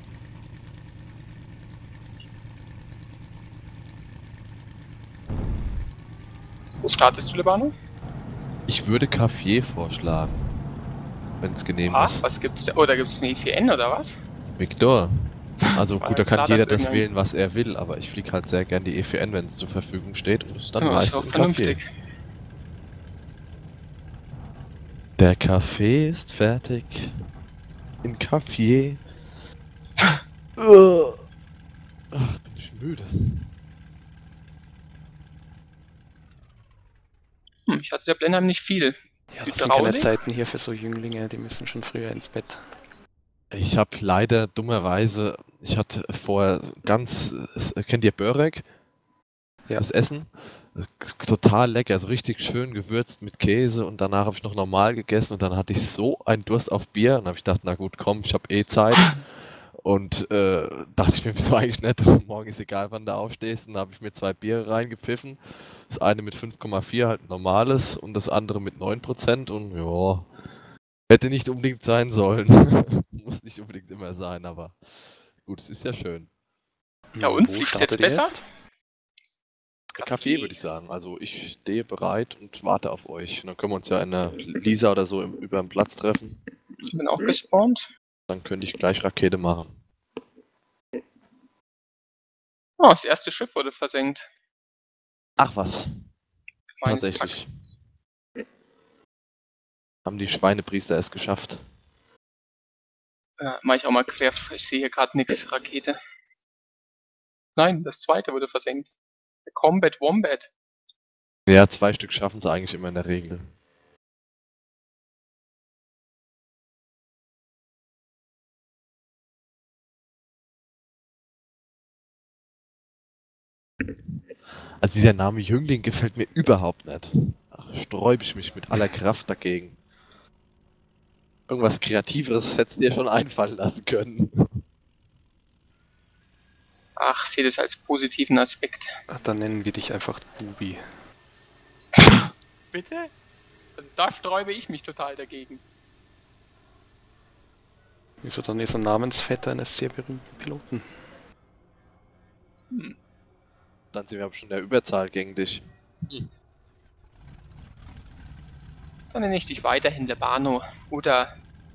Speaker 1: Wo startest du, Lebano?
Speaker 3: Ich würde Cafier vorschlagen, wenn es genehm ist.
Speaker 1: Was gibt's da? Oh, da gibt's eine E4N oder was?
Speaker 3: Victor. Also
Speaker 1: War
Speaker 3: gut,
Speaker 1: ja
Speaker 3: da kann
Speaker 1: klar,
Speaker 3: jeder
Speaker 1: dass
Speaker 3: das
Speaker 1: irgendein-
Speaker 3: wählen, was er will, aber ich fliege halt sehr gern die E4N, wenn es zur Verfügung steht und es ist dann
Speaker 1: Ja, ist
Speaker 3: meist
Speaker 1: auch
Speaker 3: im Café.
Speaker 1: vernünftig.
Speaker 3: Der Kaffee ist fertig. Im Café. Ach, bin ich müde.
Speaker 1: Ich hatte der Blenheim nicht viel.
Speaker 2: Ja, das sind keine
Speaker 1: Hydraulik?
Speaker 2: Zeiten hier für so Jünglinge, die müssen schon früher ins Bett.
Speaker 3: Ich habe leider dummerweise, ich hatte vorher kennt ihr Börek?
Speaker 2: Ja.
Speaker 3: Das Essen? Das ist total lecker, also richtig schön gewürzt mit Käse und danach habe ich noch normal gegessen und dann hatte ich so einen Durst auf Bier und habe ich gedacht, na gut, komm, ich habe eh Zeit. Und dachte ich mir, wieso eigentlich nicht? Morgen ist egal, wann du aufstehst. Und dann habe ich mir 2 Biere reingepfiffen. Das eine mit 5,4, halt normales, und das andere mit 9%. Und ja, hätte nicht unbedingt sein sollen. Muss nicht unbedingt immer sein, aber gut, es ist ja schön.
Speaker 1: Ja, und
Speaker 2: Wo
Speaker 1: fliegst du
Speaker 2: startet
Speaker 1: jetzt
Speaker 2: ihr
Speaker 1: besser?
Speaker 2: jetzt?
Speaker 3: Kaffee würde ich sagen. Also ich stehe bereit und warte auf euch. Und dann können wir uns ja in der Lisa oder so über den Platz treffen.
Speaker 1: Ich bin auch gespawnt.
Speaker 3: Dann könnte ich gleich Rakete machen.
Speaker 1: Oh, das erste Schiff wurde versenkt.
Speaker 3: Ach was.
Speaker 1: Meines
Speaker 3: Tatsächlich. Haben die Schweinepriester es geschafft.
Speaker 1: Mach ich auch mal quer. Ich sehe hier gerade nichts. Rakete. Nein, das zweite wurde versenkt. Der Combat Wombat.
Speaker 3: Ja, 2 Stück schaffen sie eigentlich immer in der Regel. Also dieser Name Jüngling gefällt mir überhaupt nicht. Ach, sträube ich mich mit aller Kraft dagegen. Irgendwas Kreativeres hättest du dir schon einfallen lassen können.
Speaker 1: Ach, sehe das als positiven Aspekt.
Speaker 2: Dann nennen wir dich einfach Bubi.
Speaker 1: Bitte? Also da sträube ich mich total dagegen.
Speaker 2: Wieso, dann ist er Namensvetter eines sehr berühmten Piloten.
Speaker 3: Dann sind wir aber schon in der Überzahl gegen dich.
Speaker 1: Dann nenne ich dich weiterhin Lebano oder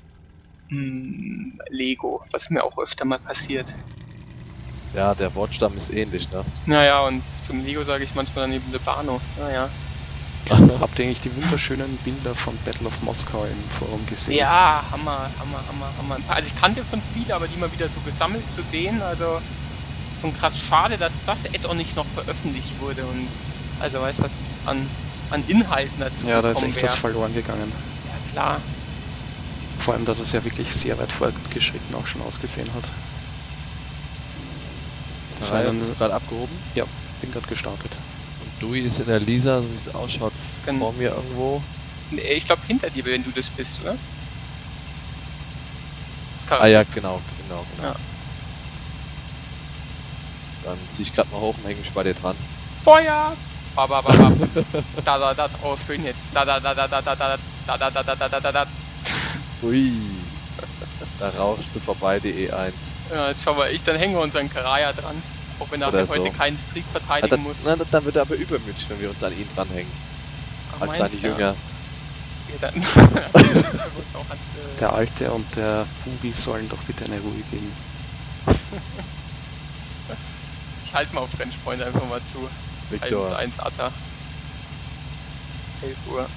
Speaker 1: Lego, was mir auch öfter mal passiert.
Speaker 3: Ja, der Wortstamm ist ähnlich, ne?
Speaker 1: Naja, und zum Lego sage ich manchmal dann eben Lebano. Naja.
Speaker 2: Habt ihr eigentlich die wunderschönen Bilder von Battle of Moskau im Forum gesehen?
Speaker 1: Ja, Hammer. Also ich kannte von vielen, aber die mal wieder so gesammelt zu sehen, also schon krass schade, dass das Add-on nicht noch veröffentlicht wurde und also weißt du was an Inhalten dazu
Speaker 2: Ja, da ist
Speaker 1: gekommen
Speaker 2: echt
Speaker 1: wäre.
Speaker 2: was verloren gegangen.
Speaker 1: Ja klar.
Speaker 2: Vor allem, dass es ja wirklich sehr weit fortgeschritten auch schon ausgesehen hat. Das war dann,
Speaker 3: gerade abgehoben.
Speaker 2: ja, bin gerade gestartet.
Speaker 3: Und Dewey ist in der Lisa, so wie es ausschaut,
Speaker 1: Genau.
Speaker 3: vor mir irgendwo.
Speaker 1: Nee, ich glaube hinter dir, wenn du das bist, oder? Das kann
Speaker 3: Ah ja, genau.
Speaker 1: Ja.
Speaker 3: Dann ziehe ich gerade mal hoch und hänge mich bei dir dran.
Speaker 1: Feuer! Babababab. Da, oh, schön jetzt. Da.
Speaker 3: Ui. Da rauscht sie vorbei, die E1.
Speaker 1: Ja, jetzt schauen wir, dann hängen wir unseren Karaya dran. Auch wenn er
Speaker 3: Oder
Speaker 1: heute
Speaker 3: so.
Speaker 1: keinen Streak
Speaker 3: Ja,
Speaker 1: verteidigen muss.
Speaker 3: dann wird er aber übermütig, wenn wir uns an ihn dranhängen.
Speaker 1: Ach,
Speaker 3: Als
Speaker 1: meinst
Speaker 3: seine
Speaker 1: du?
Speaker 3: Jünger.
Speaker 1: Ja, dann.
Speaker 2: Der Alte und der Bubi sollen doch bitte eine Ruhe geben.
Speaker 1: Ich halte mal auf French Point einfach mal zu.
Speaker 3: Victor.
Speaker 1: 1 Atta. 11 Uhr.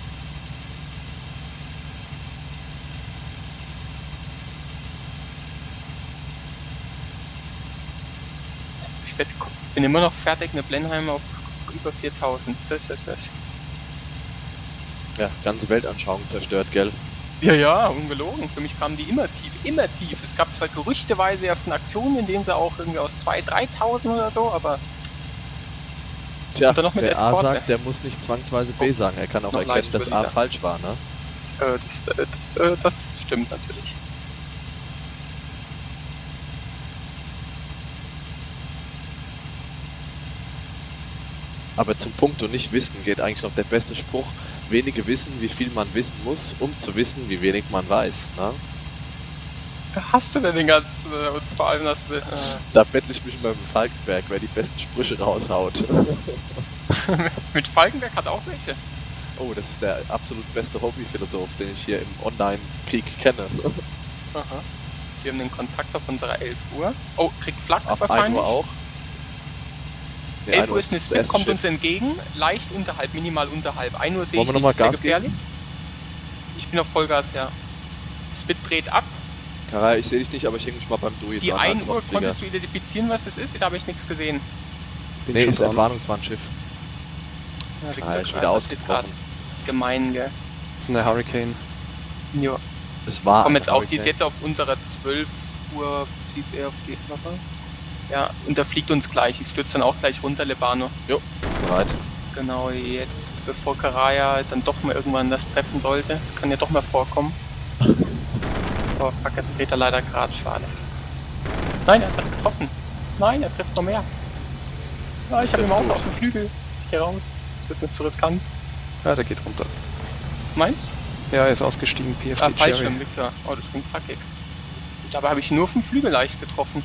Speaker 1: Ich bin immer noch fertig, eine Blenheim auf über 4000.
Speaker 3: Ja, ganze Weltanschauung zerstört, gell?
Speaker 1: Ja, ungelogen. Für mich kamen die immer tief. Es gab zwar gerüchteweise ja von Aktionen, in denen sie auch irgendwie aus 2.000, 3.000 oder so, aber...
Speaker 3: Tja,
Speaker 1: noch mit
Speaker 3: wer A
Speaker 1: Escort,
Speaker 3: sagt, der muss nicht zwangsweise B sagen. Er kann auch
Speaker 1: noch
Speaker 3: erkennen, dass A
Speaker 1: leicht
Speaker 3: falsch war, ne?
Speaker 1: Das stimmt natürlich.
Speaker 3: Aber zum Punkt und nicht wissen geht eigentlich noch der beste Spruch. Wenige wissen, wie viel man wissen muss, um zu wissen, wie wenig man weiß, ne?
Speaker 1: Hast du denn den ganzen, und vor allem das...
Speaker 3: Da bettle ich mich mal mit Falkenberg, wer die besten Sprüche raushaut.
Speaker 1: Mit Falkenberg hat auch welche.
Speaker 3: Oh, das ist der absolut beste Hobbyphilosoph, den ich hier im Online-Krieg kenne.
Speaker 1: Aha. Wir haben den Kontakt auf unserer 11 Uhr. Oh, kriegt Flak
Speaker 3: Auf 1
Speaker 1: wahrscheinlich.
Speaker 3: Uhr auch. Nee,
Speaker 1: 11 Uhr ist eine
Speaker 3: das
Speaker 1: Spit,
Speaker 3: erste
Speaker 1: kommt
Speaker 3: Schiff.
Speaker 1: uns entgegen. Leicht unterhalb, minimal unterhalb. 1 Uhr sehe
Speaker 3: Wollen
Speaker 1: ich
Speaker 3: wir nochmal
Speaker 1: nicht, sehr
Speaker 3: Gas
Speaker 1: gefährlich. Ich bin auf Vollgas, ja. Spit dreht ab.
Speaker 3: Kara, ich sehe dich nicht, aber ich hänge mich mal beim Dui.
Speaker 1: Die 1 Uhr konntest du identifizieren, was das ist? Da habe ich nichts gesehen.
Speaker 3: Nee, ist ein Warnungswarnschiff.
Speaker 1: Ja,
Speaker 3: Ah, ist wieder ausgebrochen.
Speaker 1: Gemein, gell?
Speaker 2: Das ist eine Hurricane.
Speaker 1: Ja.
Speaker 3: Es war
Speaker 1: Kommen
Speaker 3: ein
Speaker 1: jetzt auch, die ist
Speaker 3: Hurricane.
Speaker 1: jetzt auf unserer 12 Uhr, zieht er auf die Mappe. Ja, und da fliegt uns gleich. Ich stürze dann auch gleich runter, Lebano.
Speaker 3: Jo, bereit.
Speaker 1: Genau, jetzt, bevor Karaya dann doch mal irgendwann das treffen sollte. Das kann ja doch mal vorkommen. Oh, fuck, jetzt dreht er leider gerade, schade. Nein, er hat was getroffen. Nein, er trifft noch mehr. Ja, ich habe ihm auch auf dem Flügel. Ich gehe raus. Das wird mir zu riskant.
Speaker 2: Ja, der geht runter.
Speaker 1: Meinst du?
Speaker 2: Ja, er ist ausgestiegen, PFD
Speaker 1: Ah,
Speaker 2: Cherry.
Speaker 1: Fallschirm, Victor. Oh, das ging zackig. Dabei habe ich nur vom Flügel leicht getroffen.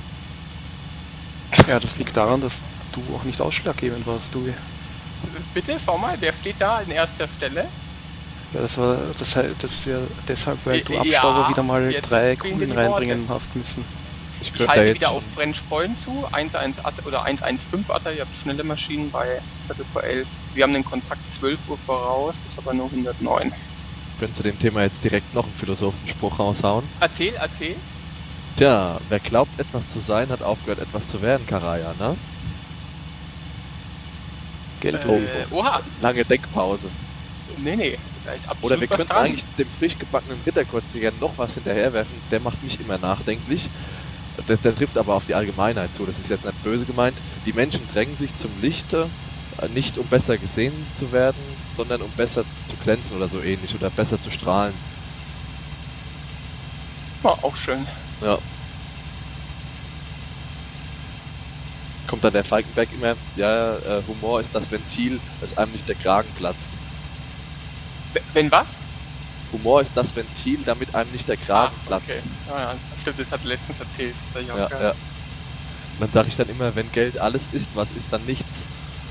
Speaker 2: Ja, das liegt daran, dass du auch nicht ausschlaggebend warst, du.
Speaker 1: Bitte, schau mal, wer steht da an erster Stelle?
Speaker 2: Ja, das ist ja deshalb, weil du
Speaker 1: Ja,
Speaker 2: Abstauber wieder mal
Speaker 1: jetzt
Speaker 2: 3
Speaker 1: fehlen dir
Speaker 2: Kugeln
Speaker 1: die Worte.
Speaker 2: reinbringen hast müssen.
Speaker 3: Ich
Speaker 1: Ich
Speaker 3: könnte da
Speaker 1: halte
Speaker 3: jetzt
Speaker 1: wieder auf French Point zu, 1.1 Atta oder 1.1.5 Atta, ihr habt schnelle Maschinen bei Viertel vor 11. Wir haben den Kontakt 12 Uhr voraus, das ist aber nur 109.
Speaker 3: können zu dem Thema jetzt direkt noch einen Philosophenspruch raushauen.
Speaker 1: Erzähl.
Speaker 3: Tja, wer glaubt etwas zu sein, hat aufgehört etwas zu werden, Karaya, ne?
Speaker 2: Geld
Speaker 1: Oha,
Speaker 3: Lange Denkpause.
Speaker 1: nee, da ist absolut
Speaker 3: Oder wir
Speaker 1: was
Speaker 3: könnten
Speaker 1: dran.
Speaker 3: eigentlich dem frisch gebackenen Ritterkurzjäger noch was hinterherwerfen, der macht mich immer nachdenklich. Der trifft aber auf die Allgemeinheit zu, das ist jetzt nicht böse gemeint. Die Menschen drängen sich zum Lichte, nicht um besser gesehen zu werden, sondern um besser zu glänzen oder so ähnlich oder besser zu strahlen.
Speaker 1: Ja, auch schön.
Speaker 3: Ja. Kommt dann der Falkenberg immer, ja, Humor ist das Ventil, das einem nicht der Kragen platzt.
Speaker 1: Wenn was?
Speaker 3: Humor ist das Ventil, damit einem nicht der Kragen platzt.
Speaker 1: Okay. Ja, stimmt, das hat er letztens erzählt. Das habe ich auch
Speaker 3: Ja,
Speaker 1: gehört.
Speaker 3: ja. Und dann sage ich dann immer, wenn Geld alles ist, was ist dann nichts?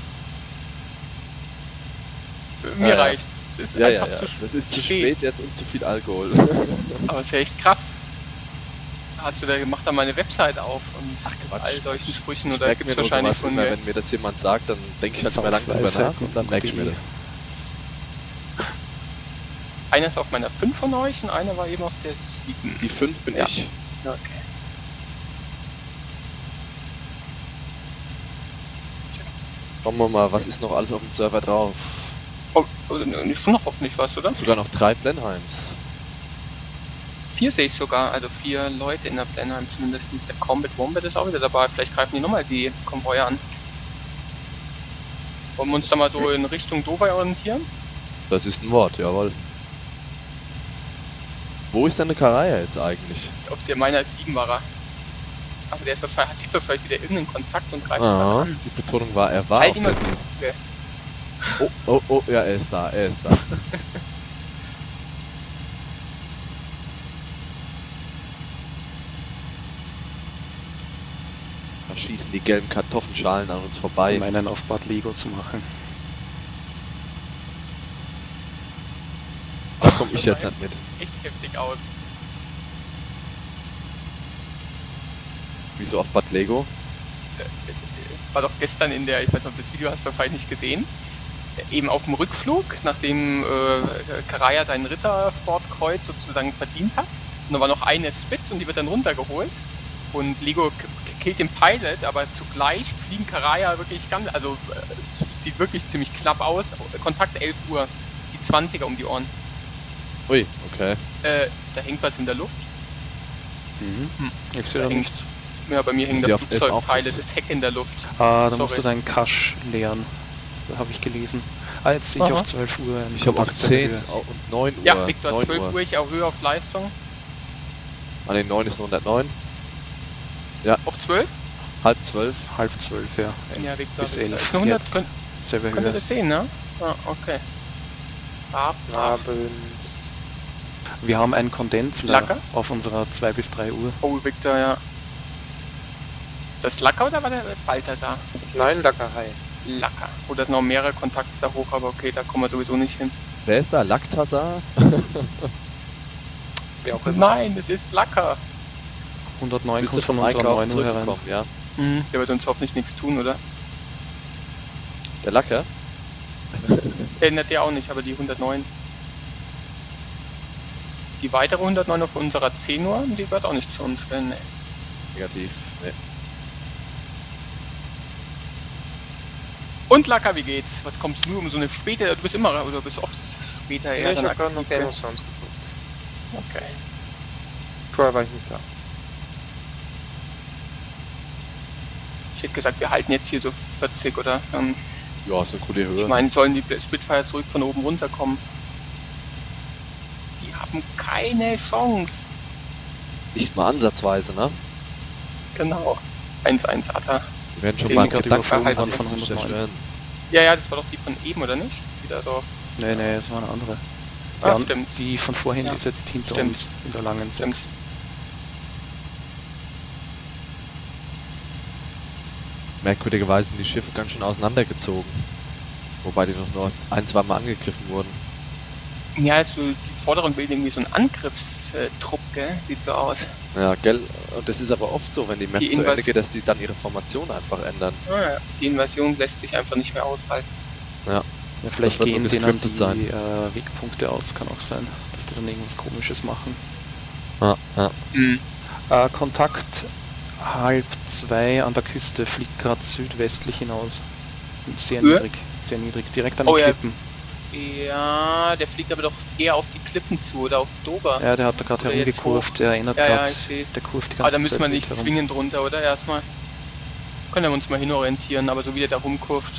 Speaker 1: Mir reicht's. Es ist
Speaker 3: Ja, ja,
Speaker 1: einfach
Speaker 3: ja.
Speaker 1: zu
Speaker 3: Das ist zu
Speaker 1: spät.
Speaker 3: spät jetzt und zu viel Alkohol.
Speaker 1: Aber es ist ja echt krass. Hast du da gemacht da mal eine Website auf und
Speaker 3: Ach, Quatsch.
Speaker 1: all solchen Sprüchen
Speaker 3: Ich
Speaker 1: oder
Speaker 3: merke
Speaker 1: gibt
Speaker 3: mir
Speaker 1: es
Speaker 3: nur
Speaker 1: wahrscheinlich
Speaker 3: sowas
Speaker 1: von
Speaker 3: immer,
Speaker 1: mir?
Speaker 3: wenn mir das jemand sagt, dann denke ich halt immer lang drüber nach und dann merke ich mir das.
Speaker 1: Einer ist auf meiner 5 von euch und einer war eben auf der 7.
Speaker 3: Die 5 bin
Speaker 1: Ja.
Speaker 3: ich.
Speaker 1: Okay.
Speaker 3: Schauen wir mal, was ist noch alles auf dem Server drauf?
Speaker 1: Oh, ich noch hoffentlich was, oder?
Speaker 3: Sogar noch 3 Blenheims.
Speaker 1: 4 sehe ich sogar, also 4 Leute in der Blenheim zumindest. Der Combat Wombat ist auch wieder dabei. Vielleicht greifen die nochmal die Konvoie an. Wollen wir uns da mal so in Richtung Dubai orientieren?
Speaker 3: Das ist ein Wort, jawohl. Wo ist deine Karaya jetzt eigentlich?
Speaker 1: Auf der meiner 7 war er. Aber der sieht doch vielleicht wieder irgendeinen Kontakt und greift
Speaker 3: Ah,
Speaker 1: an.
Speaker 3: die Betonung war, er war
Speaker 1: Halt
Speaker 3: auf
Speaker 1: immer
Speaker 3: der
Speaker 1: so.
Speaker 3: Suche.
Speaker 1: Okay.
Speaker 3: Oh, ja, er ist da. Da schießen die gelben Kartoffelschalen an uns vorbei.
Speaker 2: Um einen auf Bad Lego zu machen.
Speaker 3: Da komme ich jetzt nicht mit.
Speaker 1: Echt heftig aus.
Speaker 3: Wieso auf Bad Lego?
Speaker 1: War doch gestern ich weiß nicht, ob du das Video hast du vielleicht nicht gesehen, eben auf dem Rückflug, nachdem Karaya seinen Rittersportkreuz sozusagen verdient hat. Und da war noch eine Spit und die wird dann runtergeholt. Und Lego killt den Pilot, aber zugleich fliegen Karaya wirklich ganz, also es sieht wirklich ziemlich knapp aus. Kontakt 11 Uhr, die 20er um die Ohren.
Speaker 3: Ui, okay.
Speaker 1: Da hängt was in der Luft.
Speaker 2: Ich sehe da nichts.
Speaker 1: Ja, bei mir hängen
Speaker 3: Sie
Speaker 1: der
Speaker 3: auf
Speaker 1: Flugzeugteile,
Speaker 3: F auch
Speaker 1: das Heck in der Luft.
Speaker 2: Da musst du deinen Cache leeren. Habe ich gelesen. Jetzt sehe ich auf 12 Uhr.
Speaker 3: Ich habe auf 10 und 9 Uhr.
Speaker 1: Ja, Victor,
Speaker 3: 9
Speaker 1: 12 Uhr, ich erhöhe auf Leistung.
Speaker 3: An den 9 ist 109. Ja.
Speaker 1: Auf 12?
Speaker 3: Halb 12.
Speaker 2: Halb 12, ja.
Speaker 1: Ja, Victor.
Speaker 2: Bis 11.
Speaker 1: 100,
Speaker 2: Jetzt. Selbe
Speaker 1: könnt ihr
Speaker 2: Höhe.
Speaker 1: das sehen, ne? Ah, okay.
Speaker 4: Abend.
Speaker 2: Wir haben einen Kondenslacker
Speaker 1: Lacker?
Speaker 2: auf unserer 2 bis 3 Uhr.
Speaker 1: Oh, Victor, ja. Ist das Lacker oder war der Balthasar?
Speaker 4: Nein, Lackerhai.
Speaker 1: Lacker. Oh, da sind noch mehrere Kontakte da hoch, aber okay, da kommen wir sowieso nicht hin.
Speaker 3: Wer ist da? Lactazar?
Speaker 4: Wer auch immer.
Speaker 1: Nein, es ist Lacker.
Speaker 2: 109
Speaker 3: Bist du
Speaker 2: kommt von
Speaker 3: vom
Speaker 2: unserer
Speaker 3: Einkaufen
Speaker 2: 9 Uhr herein.
Speaker 3: zurückgekommen, ja?
Speaker 1: Der wird uns hoffentlich nichts tun, oder?
Speaker 3: Der Lacker?
Speaker 1: Ändert der auch nicht, aber die 109. Die weitere 109 auf unserer 10 Uhr, die wird auch nicht zu uns gehen, ne.
Speaker 3: Negativ. Nee.
Speaker 1: Und Lacker, wie geht's? Was kommst du um so eine späte, du bist immer, oder du bist oft später
Speaker 4: Ja, ich
Speaker 1: dann
Speaker 4: habe gerade noch
Speaker 1: aktiv,
Speaker 4: Game
Speaker 1: ja.
Speaker 4: of Thrones geguckt.
Speaker 1: Okay.
Speaker 4: Vorher war ich nicht da.
Speaker 1: Ich hätte gesagt, wir halten jetzt hier so 40 oder
Speaker 3: Ja, ist eine gute Höhe.
Speaker 1: ich meine, sollen die Spitfires ruhig von oben runterkommen. Die haben keine Chance.
Speaker 3: Nicht mal ansatzweise, ne?
Speaker 1: Genau. 1-1 hat er.
Speaker 3: Wir werden schon
Speaker 1: Sehen
Speaker 3: mal
Speaker 1: Sie gerade
Speaker 3: Gedanken
Speaker 1: überflogen
Speaker 3: machen,
Speaker 1: von
Speaker 3: was zu
Speaker 2: 109.
Speaker 3: zerstören.
Speaker 1: Ja, das war doch die von eben, oder nicht? Wieder doch.
Speaker 2: Nee, das war eine andere.
Speaker 1: Ah,
Speaker 2: Ja,
Speaker 1: stimmt.
Speaker 2: die von vorhin
Speaker 1: Ja.
Speaker 2: ist jetzt hinter
Speaker 1: Stimmt.
Speaker 2: uns in der langen
Speaker 1: Stimmt.
Speaker 2: 6.
Speaker 3: Merkwürdigerweise sind die Schiffe ganz schön auseinandergezogen. Wobei die noch nur 1-2 Mal angegriffen wurden.
Speaker 1: Ja, so die vorderen bilden irgendwie so einen Angriffstrupp, gell? Sieht so aus.
Speaker 3: Ja, gell? Und das ist aber oft so, wenn die Map
Speaker 1: Die
Speaker 3: zu Ende geht, dass die dann ihre Formation einfach ändern.
Speaker 1: Ja, die Invasion lässt sich einfach nicht mehr aushalten.
Speaker 3: Ja.
Speaker 2: Ja, vielleicht
Speaker 3: Das wird so
Speaker 2: gehen denen die
Speaker 3: gescriptet sein.
Speaker 2: Wegpunkte aus, kann auch sein, dass die dann irgendwas Komisches machen.
Speaker 3: Ja.
Speaker 2: Kontakt 1:30 an der Küste, fliegt gerade südwestlich hinaus. Sehr
Speaker 1: Höhe?
Speaker 2: niedrig, direkt an den
Speaker 1: Oh ja.
Speaker 2: Klippen.
Speaker 1: Ja, der fliegt aber doch eher auf die Klippen zu oder auf Dover.
Speaker 2: Ja, der hat da gerade
Speaker 1: Oder jetzt
Speaker 2: herumgekurvt, der erinnert
Speaker 1: Ja,
Speaker 2: gerade,
Speaker 1: ich seh's.
Speaker 2: der kurft die ganze
Speaker 1: Aber da müssen
Speaker 2: Zeit
Speaker 1: wir
Speaker 2: wild
Speaker 1: nicht
Speaker 2: herum.
Speaker 1: zwingend runter, oder? Erstmal. Können wir uns mal hinorientieren, aber so wie der da rumkurft.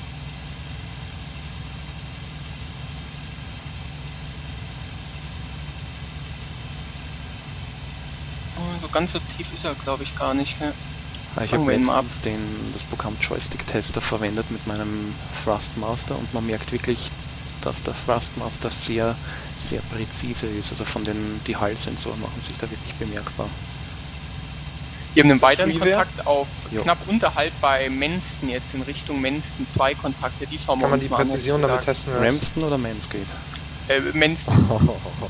Speaker 1: So ganz so tief ist er, glaube ich, gar nicht. Ne?
Speaker 2: Ich
Speaker 1: Fangen
Speaker 2: habe
Speaker 1: wir ihn mal ab.
Speaker 2: letztens das Programm Joystick-Tester verwendet mit meinem Thrustmaster und man merkt wirklich, dass der Thrustmaster sehr, sehr präzise ist. Also die Hallsensoren machen sich da wirklich bemerkbar.
Speaker 1: Wir haben einen
Speaker 4: Ist das
Speaker 1: weiteren
Speaker 4: Freeware?
Speaker 1: Kontakt auf
Speaker 2: Jo.
Speaker 1: knapp unterhalb bei Menston jetzt in Richtung Menston. 2 Kontakte, die schauen wir
Speaker 4: Kann man
Speaker 1: uns
Speaker 4: die
Speaker 1: mal an.
Speaker 4: Präzision damit testen? oder was?
Speaker 2: Ramsden oder Manscaped?
Speaker 1: Menston.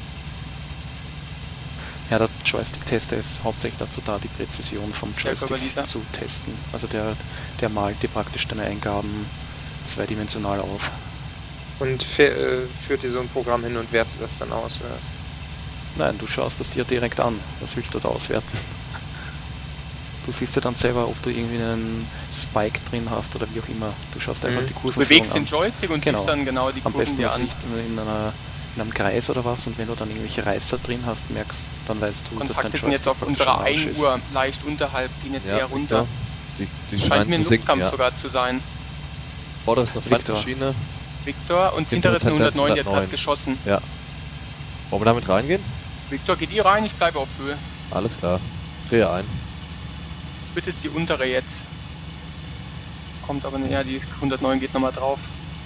Speaker 2: Ja, der Joystick-Tester ist hauptsächlich dazu da, die Präzision vom Joystick
Speaker 1: Körperlicher.
Speaker 2: zu testen. Also der malt dir praktisch deine Eingaben zweidimensional auf.
Speaker 4: Und führt dir so ein Programm hin und wertet das dann aus, oder was?
Speaker 2: Nein, du schaust das dir direkt an. Was willst du da auswerten? Du siehst ja dann selber, ob du irgendwie einen Spike drin hast oder wie auch immer. Du schaust einfach die
Speaker 1: Du
Speaker 2: Kurvenführung
Speaker 1: bewegst den
Speaker 2: an.
Speaker 1: Joystick und
Speaker 2: Genau.
Speaker 1: siehst dann genau die
Speaker 2: Am
Speaker 1: Kurven
Speaker 2: besten
Speaker 1: dir
Speaker 2: das
Speaker 1: an.
Speaker 2: Licht in einem Kreis oder was, und wenn du dann irgendwelche Reißer drin hast, merkst, dann weißt du, dass dein
Speaker 1: Kontakte sind jetzt auf
Speaker 2: Joystick
Speaker 1: unserer
Speaker 2: praktisch am Arsch
Speaker 1: 1
Speaker 2: ist.
Speaker 1: Uhr leicht unterhalb, gehen jetzt eher runter.
Speaker 3: Die
Speaker 1: Scheint
Speaker 3: scheint
Speaker 1: mir
Speaker 3: zu
Speaker 1: ein
Speaker 3: sinken,
Speaker 1: Luftkampf
Speaker 3: ja.
Speaker 1: sogar zu sein.
Speaker 3: Vorder ist eine
Speaker 2: Victor.
Speaker 3: Feindmaschine.
Speaker 1: Victor und
Speaker 3: Hinter
Speaker 1: hinter ist eine
Speaker 3: Tendenz
Speaker 1: 109, die hat
Speaker 3: 109.
Speaker 1: gerade geschossen.
Speaker 3: Wollen wir damit reingehen?
Speaker 1: Victor, geht die rein, ich bleibe auf Höhe.
Speaker 3: Alles klar. Drehe ein.
Speaker 1: Split ist die untere jetzt. Kommt aber nicht, ja, die 109 geht nochmal drauf.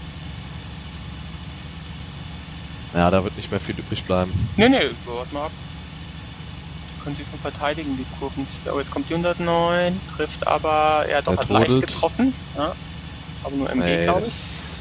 Speaker 3: Ja, da wird nicht mehr viel übrig bleiben.
Speaker 1: Nee, warte mal ab. Die können sich schon verteidigen, die Kurven. Oh, jetzt kommt die 109, trifft aber, er doch,
Speaker 3: Er
Speaker 1: hat leicht
Speaker 3: trudelt.
Speaker 1: getroffen. Ja. Aber nur MG,
Speaker 3: Nee,
Speaker 1: glaube ich.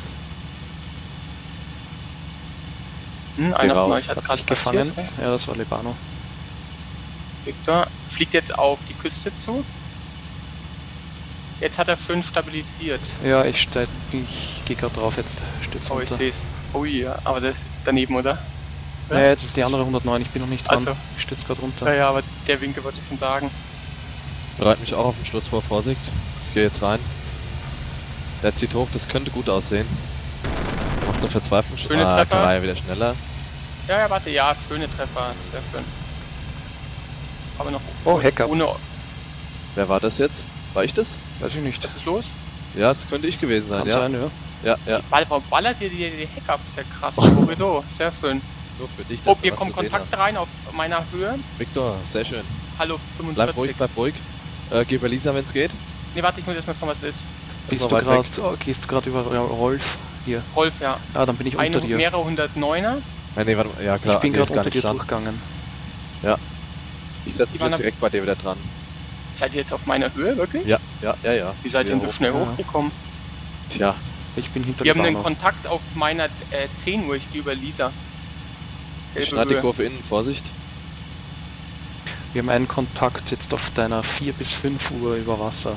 Speaker 3: Geh
Speaker 1: Einer von
Speaker 3: raus.
Speaker 1: euch hat
Speaker 2: Hat
Speaker 1: gerade
Speaker 2: sich gefangen.
Speaker 1: passiert.
Speaker 2: Ja, das war Libano.
Speaker 1: Victor fliegt jetzt auf die Küste zu. Jetzt hat er 5 stabilisiert.
Speaker 2: Ja, ich gehe gerade drauf jetzt. Stürzt
Speaker 1: Oh, ich
Speaker 2: runter.
Speaker 1: sehe es. Oh ja, aber das daneben, oder?
Speaker 2: Nee, das ist die andere 109, ich bin noch nicht dran.
Speaker 1: Ach so.
Speaker 2: Ich stürze gerade runter.
Speaker 1: Ja, aber der Winkel wollte ich schon sagen.
Speaker 3: Bereit mich auch auf den Sturz vor, Vorsicht. Ich gehe jetzt rein. Der zieht hoch, das könnte gut aussehen. Macht einen Verzweiflung.
Speaker 1: Schöne Treffer.
Speaker 3: Karaya wieder schneller.
Speaker 1: Ja, warte, ja, schöne Treffer. Sehr schön. Aber noch
Speaker 2: Oh, Hacker.
Speaker 1: ohne.
Speaker 3: Wer war das jetzt? War ich das?
Speaker 2: Weiß ich nicht.
Speaker 1: Was ist los?
Speaker 3: Ja, das könnte ich gewesen sein,
Speaker 2: Kann
Speaker 3: ja.
Speaker 2: sein, ja.
Speaker 3: Ja.
Speaker 1: Warum ballert ihr die Heck ab? Ist ja krass. Corridor, sehr schön.
Speaker 3: Nur für dich,
Speaker 1: Oh,
Speaker 3: dass
Speaker 1: hier
Speaker 3: du was
Speaker 1: kommen
Speaker 3: zu sehen
Speaker 1: Kontakte rein auf meiner Höhe.
Speaker 3: hast. Victor, sehr schön.
Speaker 1: Hallo,
Speaker 3: Bleib
Speaker 1: 45.
Speaker 3: ruhig, bleib ruhig. Geh bei Lisa, wenn es geht.
Speaker 1: Ne, warte, ich muss erstmal schauen, was es ist.
Speaker 2: Bist
Speaker 3: mal
Speaker 2: du
Speaker 3: weit
Speaker 2: gerade, gehst du gerade über Rolf hier?
Speaker 1: Rolf, ja.
Speaker 2: Ah, dann bin ich unter dir.
Speaker 1: Mehrere 109er.
Speaker 3: Nee, warte mal. Ja, klar.
Speaker 2: Ich bin
Speaker 3: nee,
Speaker 2: gerade
Speaker 3: ist gar
Speaker 2: unter
Speaker 3: nicht
Speaker 2: dir
Speaker 3: dran.
Speaker 2: durchgegangen.
Speaker 3: Ich setze
Speaker 1: Die
Speaker 3: mich
Speaker 1: waren
Speaker 3: jetzt direkt bei dir wieder dran.
Speaker 1: Seid ihr jetzt auf meiner Höhe, wirklich?
Speaker 3: Ja.
Speaker 1: Wie seid ihr denn so
Speaker 3: Wieder
Speaker 1: schnell
Speaker 2: Ja.
Speaker 1: hochgekommen?
Speaker 3: Tja,
Speaker 2: Ich bin hinter
Speaker 1: Wir haben einen
Speaker 2: Libano.
Speaker 1: Kontakt auf meiner 10 Uhr, ich gehe über Lisa.
Speaker 3: ich
Speaker 1: Selbe
Speaker 3: schneide die
Speaker 1: Höhe.
Speaker 3: Kurve innen, Vorsicht.
Speaker 2: Wir haben einen Kontakt jetzt auf deiner 4 bis 5 Uhr über Wasser.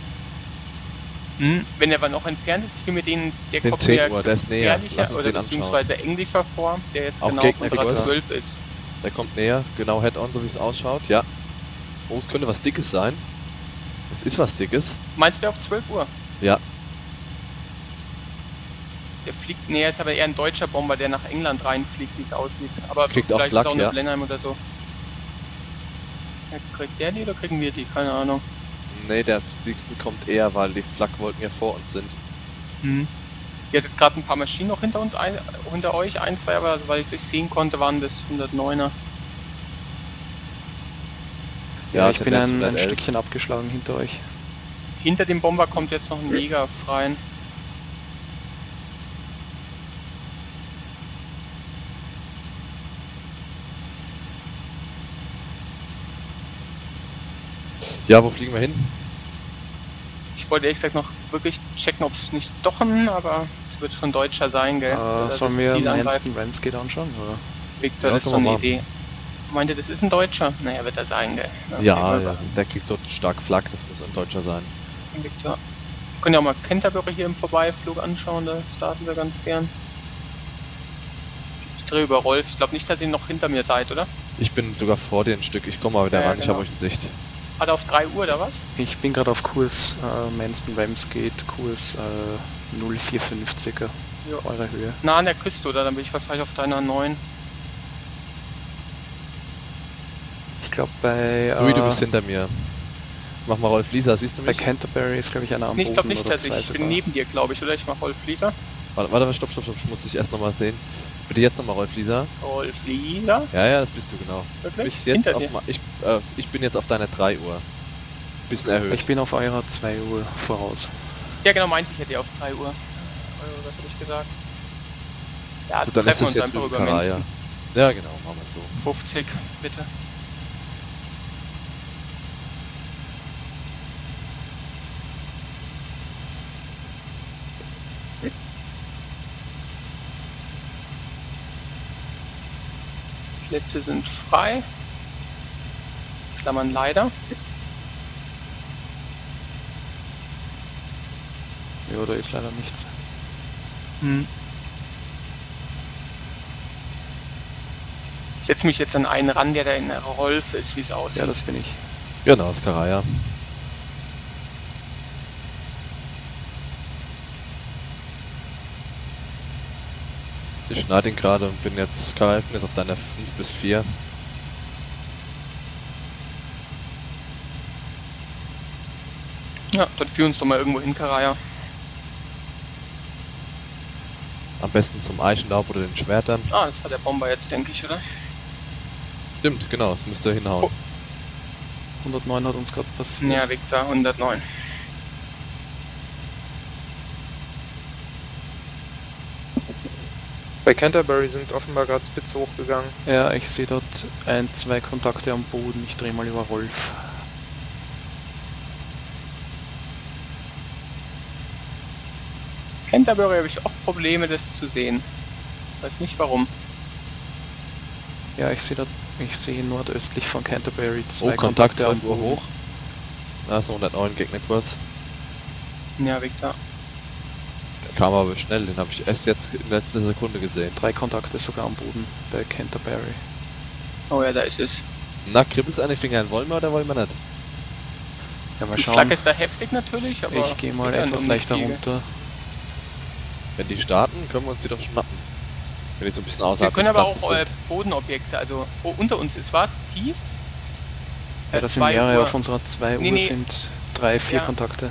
Speaker 1: Wenn er aber noch entfernt ist, ich will mir den, der
Speaker 3: Den
Speaker 1: kommt
Speaker 3: 10
Speaker 1: mir
Speaker 3: Uhr, der ist näher.
Speaker 1: gefährlicher
Speaker 3: Lass uns
Speaker 1: oder
Speaker 3: den anschauen.
Speaker 1: beziehungsweise englischer vor, der jetzt
Speaker 3: Auch
Speaker 1: genau
Speaker 3: Gegner,
Speaker 1: unserer
Speaker 3: Kurs.
Speaker 1: 12 ist.
Speaker 3: Der kommt näher, genau Head-on, so wie es ausschaut. Ja. Oh, es könnte was Dickes sein. Es ist was Dickes.
Speaker 1: Meinst du auf 12 Uhr?
Speaker 3: Ja.
Speaker 1: Der fliegt, nee, er ist aber eher ein deutscher Bomber, der nach England reinfliegt, wie es aussieht. Aber
Speaker 3: Kriegt auch
Speaker 1: vielleicht
Speaker 3: Flak,
Speaker 1: ist auch eine
Speaker 3: ja.
Speaker 1: Blenheim oder so. Ja, kriegt der die oder kriegen wir die? Keine Ahnung.
Speaker 3: Nee, die bekommt eher, weil die Flak-Wolken ja vor uns sind.
Speaker 1: Ihr hattet gerade ein paar Maschinen noch hinter uns, hinter euch, ein, zwei, aber weil ich es sehen konnte, waren das 109er.
Speaker 2: Ja, ich bin
Speaker 3: Tendenz
Speaker 2: ein
Speaker 3: 111.
Speaker 2: Stückchen abgeschlagen hinter euch.
Speaker 1: Hinter dem Bomber kommt jetzt noch ein Jäger rein.
Speaker 3: Ja, wo fliegen wir hin?
Speaker 1: Ich wollte ehrlich gesagt noch wirklich checken, ob es nicht doch aber es wird schon Deutscher sein, gell?
Speaker 2: Sollen wir Manston Ramsgate anschauen? Oder?
Speaker 1: Victor,
Speaker 3: Ja,
Speaker 1: das ist so
Speaker 3: können wir
Speaker 1: eine
Speaker 3: machen.
Speaker 1: Idee. Meint ihr, das ist ein Deutscher? Naja, wird er sein, gell?
Speaker 3: Ja, der kriegt so stark Flak, das muss ein Deutscher sein.
Speaker 1: Victor. Wir können ja auch mal Canterbury hier im Vorbeiflug anschauen, da starten wir ganz gern. Ich drehe über Rolf. Ich glaube nicht, dass ihr noch hinter mir seid, oder?
Speaker 3: Ich bin sogar vor dir ein Stück, ich komme mal wieder
Speaker 1: Ja,
Speaker 3: ran, ich
Speaker 1: genau.
Speaker 3: habe euch in Sicht.
Speaker 1: Hat er auf 3 Uhr oder was?
Speaker 2: Ich bin gerade auf Kurs Manston Ramsgate, Kurs 0450er,
Speaker 1: Ja.
Speaker 2: eure Höhe.
Speaker 1: Nah an der Küste, oder? Dann bin ich wahrscheinlich auf deiner 9.
Speaker 2: Ich glaube bei,
Speaker 3: Louis, du bist hinter mir. Mach mal Rolf Lisa, siehst du
Speaker 2: bei
Speaker 3: mich?
Speaker 2: Canterbury ist glaube ich einer am
Speaker 1: Nee, ich glaube
Speaker 2: Boden
Speaker 1: nicht,
Speaker 2: oder
Speaker 1: dass ich
Speaker 2: zwei
Speaker 1: bin
Speaker 2: sogar.
Speaker 1: neben dir, glaube ich, oder? Ich mach Rolf Lisa.
Speaker 3: Warte, stopp, ich muss dich erst nochmal sehen. Bitte jetzt nochmal Rolf Lisa.
Speaker 1: Rolf Lisa?
Speaker 3: Ja, das bist du genau. Du
Speaker 1: Wirklich?
Speaker 3: bist jetzt
Speaker 1: Hinter
Speaker 3: auf
Speaker 1: dir?
Speaker 3: ich bin jetzt auf deiner 3 Uhr. Bisschen erhöht.
Speaker 2: Ich bin auf eurer 2 Uhr voraus.
Speaker 1: Ja, genau, meinte ich, hätte ihr auf 3 Uhr. Was habe ich gesagt? Ja,
Speaker 3: Gut, dann ist
Speaker 1: treffen
Speaker 3: es
Speaker 1: wir uns
Speaker 3: jetzt
Speaker 1: einfach über
Speaker 3: Karaya.
Speaker 1: Menschen.
Speaker 3: Ja, genau, machen wir so.
Speaker 1: 50, bitte. Plätze sind frei. Klammern leider.
Speaker 2: Ja, da ist leider nichts.
Speaker 1: Ich setze mich jetzt an einen ran, der da in der Rolf ist, wie es aussieht.
Speaker 2: Ja, das bin ich.
Speaker 3: Genau, das ist Karaya. Ich schneide ihn gerade und bin jetzt Karaya, bin jetzt auf deiner 5 bis 4.
Speaker 1: Ja, dann führ uns doch mal irgendwo hin, Karaya.
Speaker 3: Am besten zum Eichenlaub oder den Schwertern.
Speaker 1: Ah, das war der Bomber jetzt, denke ich, oder?
Speaker 3: Stimmt, genau, das müsste hinhauen.
Speaker 1: Oh.
Speaker 2: 109 hat uns gerade passiert.
Speaker 1: Ja, Victor, 109.
Speaker 4: Bei Canterbury sind offenbar gerade Spitze hochgegangen.
Speaker 2: Ja, ich sehe dort 1, 2 Kontakte am Boden. Ich drehe mal über Rolf.
Speaker 1: Canterbury habe ich auch Probleme, das zu sehen. Weiß nicht warum.
Speaker 2: Ja, ich sehe nordöstlich von Canterbury 2
Speaker 3: Oh, Kontakt
Speaker 2: Kontakte am
Speaker 3: 12 Uhr
Speaker 2: Boden.
Speaker 3: hoch. Da ist 109 Gegnerkurs.
Speaker 1: Ja, Victor.
Speaker 3: Der kam aber schnell, den habe ich erst jetzt in letzter Sekunde gesehen.
Speaker 2: 3 Kontakte sogar am Boden bei Canterbury.
Speaker 1: Oh ja, da ist es.
Speaker 3: Na, kribbelt's an den Fingern? Wollen wir oder wollen wir nicht?
Speaker 2: Ja, mal
Speaker 1: Die
Speaker 2: schauen.
Speaker 1: Flagge ist da heftig natürlich, aber...
Speaker 2: Ich gehe mal
Speaker 1: wieder
Speaker 2: etwas
Speaker 1: um
Speaker 2: leichter
Speaker 1: die Fliege.
Speaker 2: runter.
Speaker 3: Wenn die starten, können wir uns die doch schnappen. Wenn die so ein bisschen
Speaker 1: Wir
Speaker 3: außerhalb
Speaker 1: können
Speaker 3: des
Speaker 1: aber
Speaker 3: Platzes
Speaker 1: auch
Speaker 3: sind.
Speaker 1: Bodenobjekte, also unter uns ist was, tief.
Speaker 2: Ja, das sind
Speaker 1: 2
Speaker 2: mehrere.
Speaker 1: Uhr.
Speaker 2: Auf unserer 2
Speaker 1: Nee,
Speaker 2: Uhr
Speaker 1: nee.
Speaker 2: sind 3, 4
Speaker 1: Ja.
Speaker 2: Kontakte.